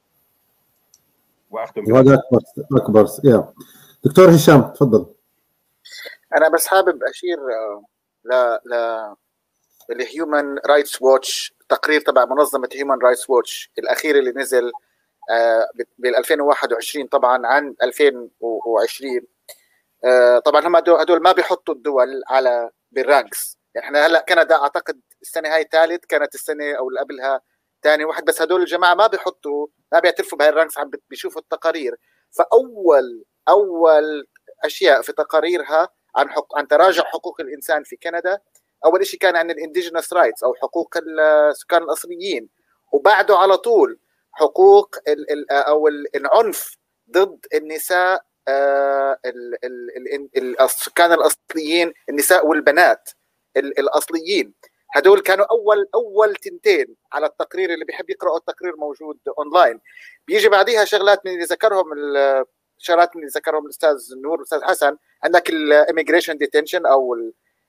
وأختم هذا أكبر. دكتور هشام تفضل. أنا بس حابب أشير للهيومن رايتس ووتش، تقرير تبع منظمة هيومن رايتس ووتش الأخير اللي نزل بال 2021 طبعا عن 2020. طبعا هم هدول ما بيحطوا الدول على بالرانكس. يعني احنا هلا كندا اعتقد السنه هاي ثالث، كانت السنه او اللي قبلها ثاني واحد، بس هدول الجماعه ما بيعترفوا بهاي الرانكس، عم بيشوفوا التقارير. فاول اشياء في تقاريرها عن تراجع حقوق الانسان في كندا، اول شيء كان عن الانديجينس رايتس او حقوق السكان الاصليين، وبعده على طول حقوق او العنف ضد النساء، السكان الاصليين، النساء والبنات الاصليين. هدول كانوا اول تنتين على التقرير. اللي بيحب يقرأ التقرير موجود اونلاين. بيجي بعديها شغلات من اللي ذكرهم الاستاذ نور والاستاذ حسن. عندك الاميجريشن ديتنشن او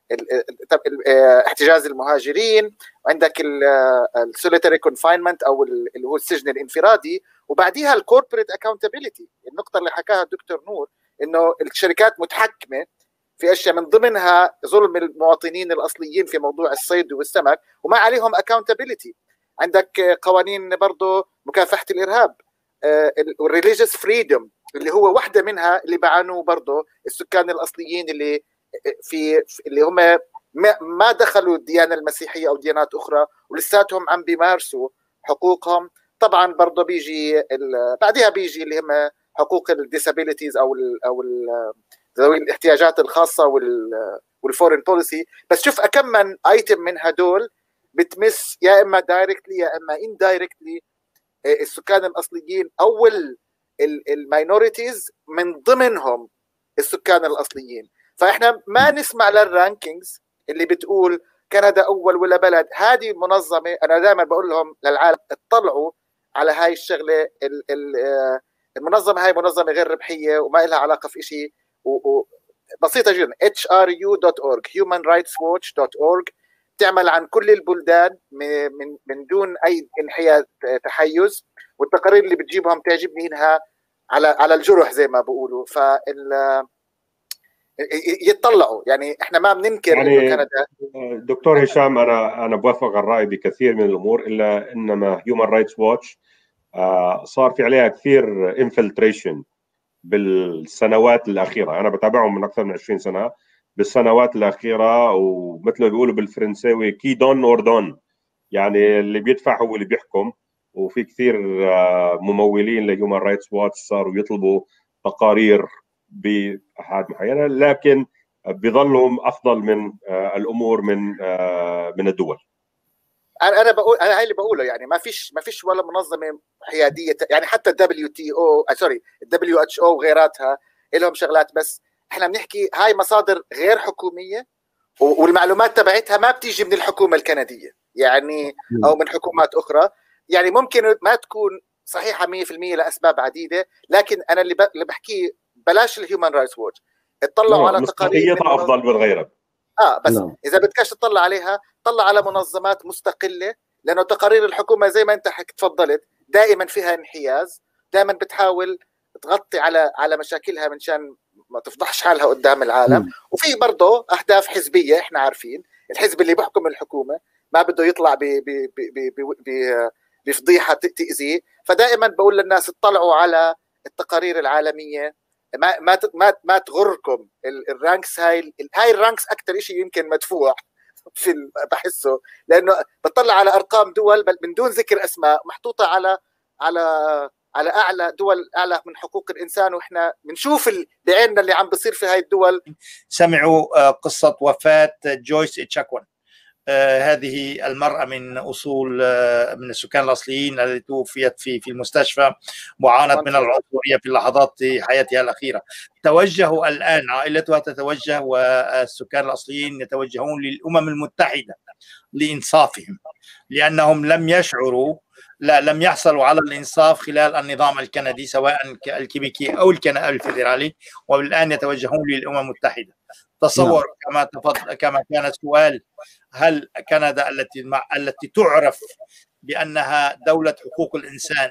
احتجاز المهاجرين، وعندك السوليتري كونفاينمنت او اللي هو السجن الانفرادي، وبعديها الكوربريت اكاونتابيلتي، النقطه اللي حكاها الدكتور نور، انه الشركات متحكمه في اشياء من ضمنها ظلم المواطنين الاصليين في موضوع الصيد والسمك وما عليهم اكاونتابيلتي. عندك قوانين برضه مكافحه الارهاب، الريليجيوس فريدوم اللي هو واحده منها اللي بعانوا برضه السكان الاصليين اللي هم ما دخلوا الديانه المسيحيه او ديانات اخرى ولساتهم عم بيمارسوا حقوقهم. طبعا برضه بعدها بيجي اللي هم حقوق الديسابيليتيز او ذوي الاحتياجات الخاصه والفورين بوليسي. بس شوف كم من ايتم من هدول بتمس يا اما دايركتلي يا اما اندايركتلي السكان الاصليين او الماينوريتيز، من ضمنهم السكان الاصليين. فاحنا ما نسمع للرانكينجز اللي بتقول كندا اول ولا بلد. هذه منظمه، انا دائما بقول لهم للعالم اطلعوا على هاي الشغله المنظمه هاي منظمه غير ربحيه وما لها علاقه في شيء، بسيطه جدا. HRU.org humanrightswatch.org تعمل عن كل البلدان من دون اي انحياز تحيز، والتقارير اللي بتجيبهم تعجبني انها على الجرح زي ما بيقولوا. يتطلعوا، يعني احنا ما بننكر يعني انه كندا. دكتور هشام، انا بوافق الراي بكثير من الامور، الا انما هيومن رايتس واتش صار في عليها كثير انفلتريشن بالسنوات الاخيره. انا بتابعهم من اكثر من 20 سنه. بالسنوات الاخيره، ومثل ما بيقولوا بالفرنساوي كي دون اور دون، يعني اللي بيدفع هو اللي بيحكم. وفي كثير ممولين لهيومن رايتس واتش صاروا يطلبوا تقارير بحاجات معينه، لكن بيظلهم افضل من الامور من الدول. انا بقول، انا هاي اللي بقوله، يعني ما فيش ولا منظمه حياديه، يعني حتى WHO وغيراتها لهم شغلات، بس احنا بنحكي هاي مصادر غير حكوميه، والمعلومات تبعتها ما بتيجي من الحكومه الكنديه يعني، او من حكومات اخرى. يعني ممكن ما تكون صحيحه 100% لاسباب عديده، لكن انا اللي بحكيه بلاش الهيومن رايتس ووتش، اطلعوا على تقارير افضل من غيرها. بس اذا بدكش تطلع عليها، طلع على منظمات مستقله، لانه تقارير الحكومه زي ما انت تفضلت دائما فيها انحياز، دائما بتحاول تغطي على مشاكلها منشان ما تفضحش حالها قدام العالم. وفي برضه اهداف حزبيه، احنا عارفين الحزب اللي بيحكم الحكومه ما بده يطلع بفضيحه تاذيه، فدائما بقول للناس اطلعوا على التقارير العالميه، ما تغركم الرانكس. هاي الرانكس اكثر شيء يمكن مدفوع في بحسه، لانه بتطلع على ارقام دول من دون ذكر اسماء محطوطه على اعلى دول، اعلى من حقوق الانسان، واحنا بنشوف بعيننا اللي عم بيصير في هاي الدول. سمعوا قصه وفاه جويس إتشاكون، هذه المرأة من أصول من السكان الأصليين التي توفيت في المستشفى وعانت من العنصرية في لحظات حياتها الأخيرة. توجهوا الآن، عائلتها تتوجه والسكان الأصليين يتوجهون للأمم المتحدة لإنصافهم، لأنهم لم يحصلوا على الإنصاف خلال النظام الكندي سواء الكيبيكي أو الفيدرالي، والآن يتوجهون للأمم المتحدة. تصور كما كان السؤال، هل كندا التي تعرف بأنها دولة حقوق الإنسان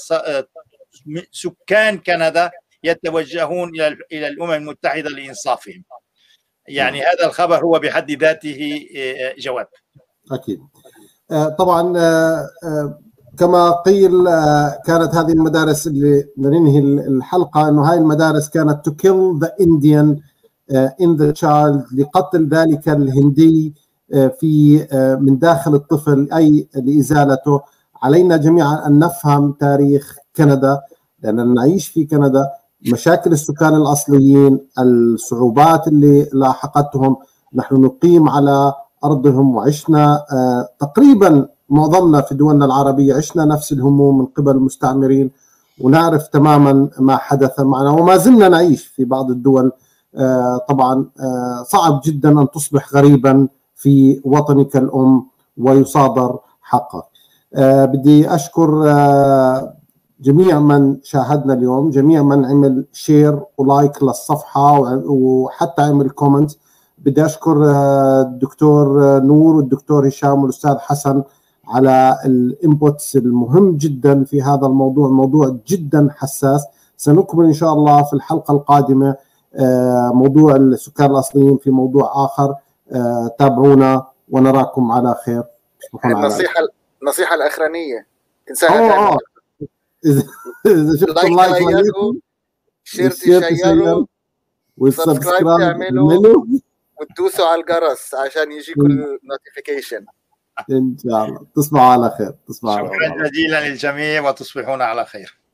سكان كندا يتوجهون إلى الأمم المتحدة لإنصافهم؟ يعني هذا الخبر هو بحد ذاته جواب. أكيد. طبعا كما قيل كانت هذه المدارس اللي ننهي الحلقة، أنه هاي المدارس كانت to kill the Indian in the child، لقتل ذلك الهندي في من داخل الطفل، أي لإزالته. علينا جميعا أن نفهم تاريخ كندا، لأننا نعيش في كندا، مشاكل السكان الأصليين، الصعوبات اللي لاحقتهم. نحن نقيم على أرضهم وعشنا تقريبا معظمنا في دولنا العربية عشنا نفس الهموم من قبل المستعمرين، ونعرف تماما ما حدث معنا، وما زلنا نعيش في بعض الدول. طبعا صعب جدا أن تصبح غريبا في وطنك الأم ويصادر حقك. بدي أشكر جميع من شاهدنا اليوم، جميع من عمل شير ولايك للصفحة وحتى عمل كومنت. بدي أشكر الدكتور نور والدكتور هشام والأستاذ حسن على الانبوتس المهم جدا في هذا الموضوع، موضوع جدا حساس. سنكمل إن شاء الله في الحلقة القادمة موضوع السكان الأصليين في موضوع آخر. تابعونا ونراكم على خير. النصيحة الأخرانية تنساها. إذا شفتوا لايك شير تشيروا وسبسكرايب تعملوا وتدوسوا على الجرس عشان يجيكم النوتيفيكيشن. إن شاء الله تصبحوا على خير. شكرا جزيلا للجميع وتصبحون على خير.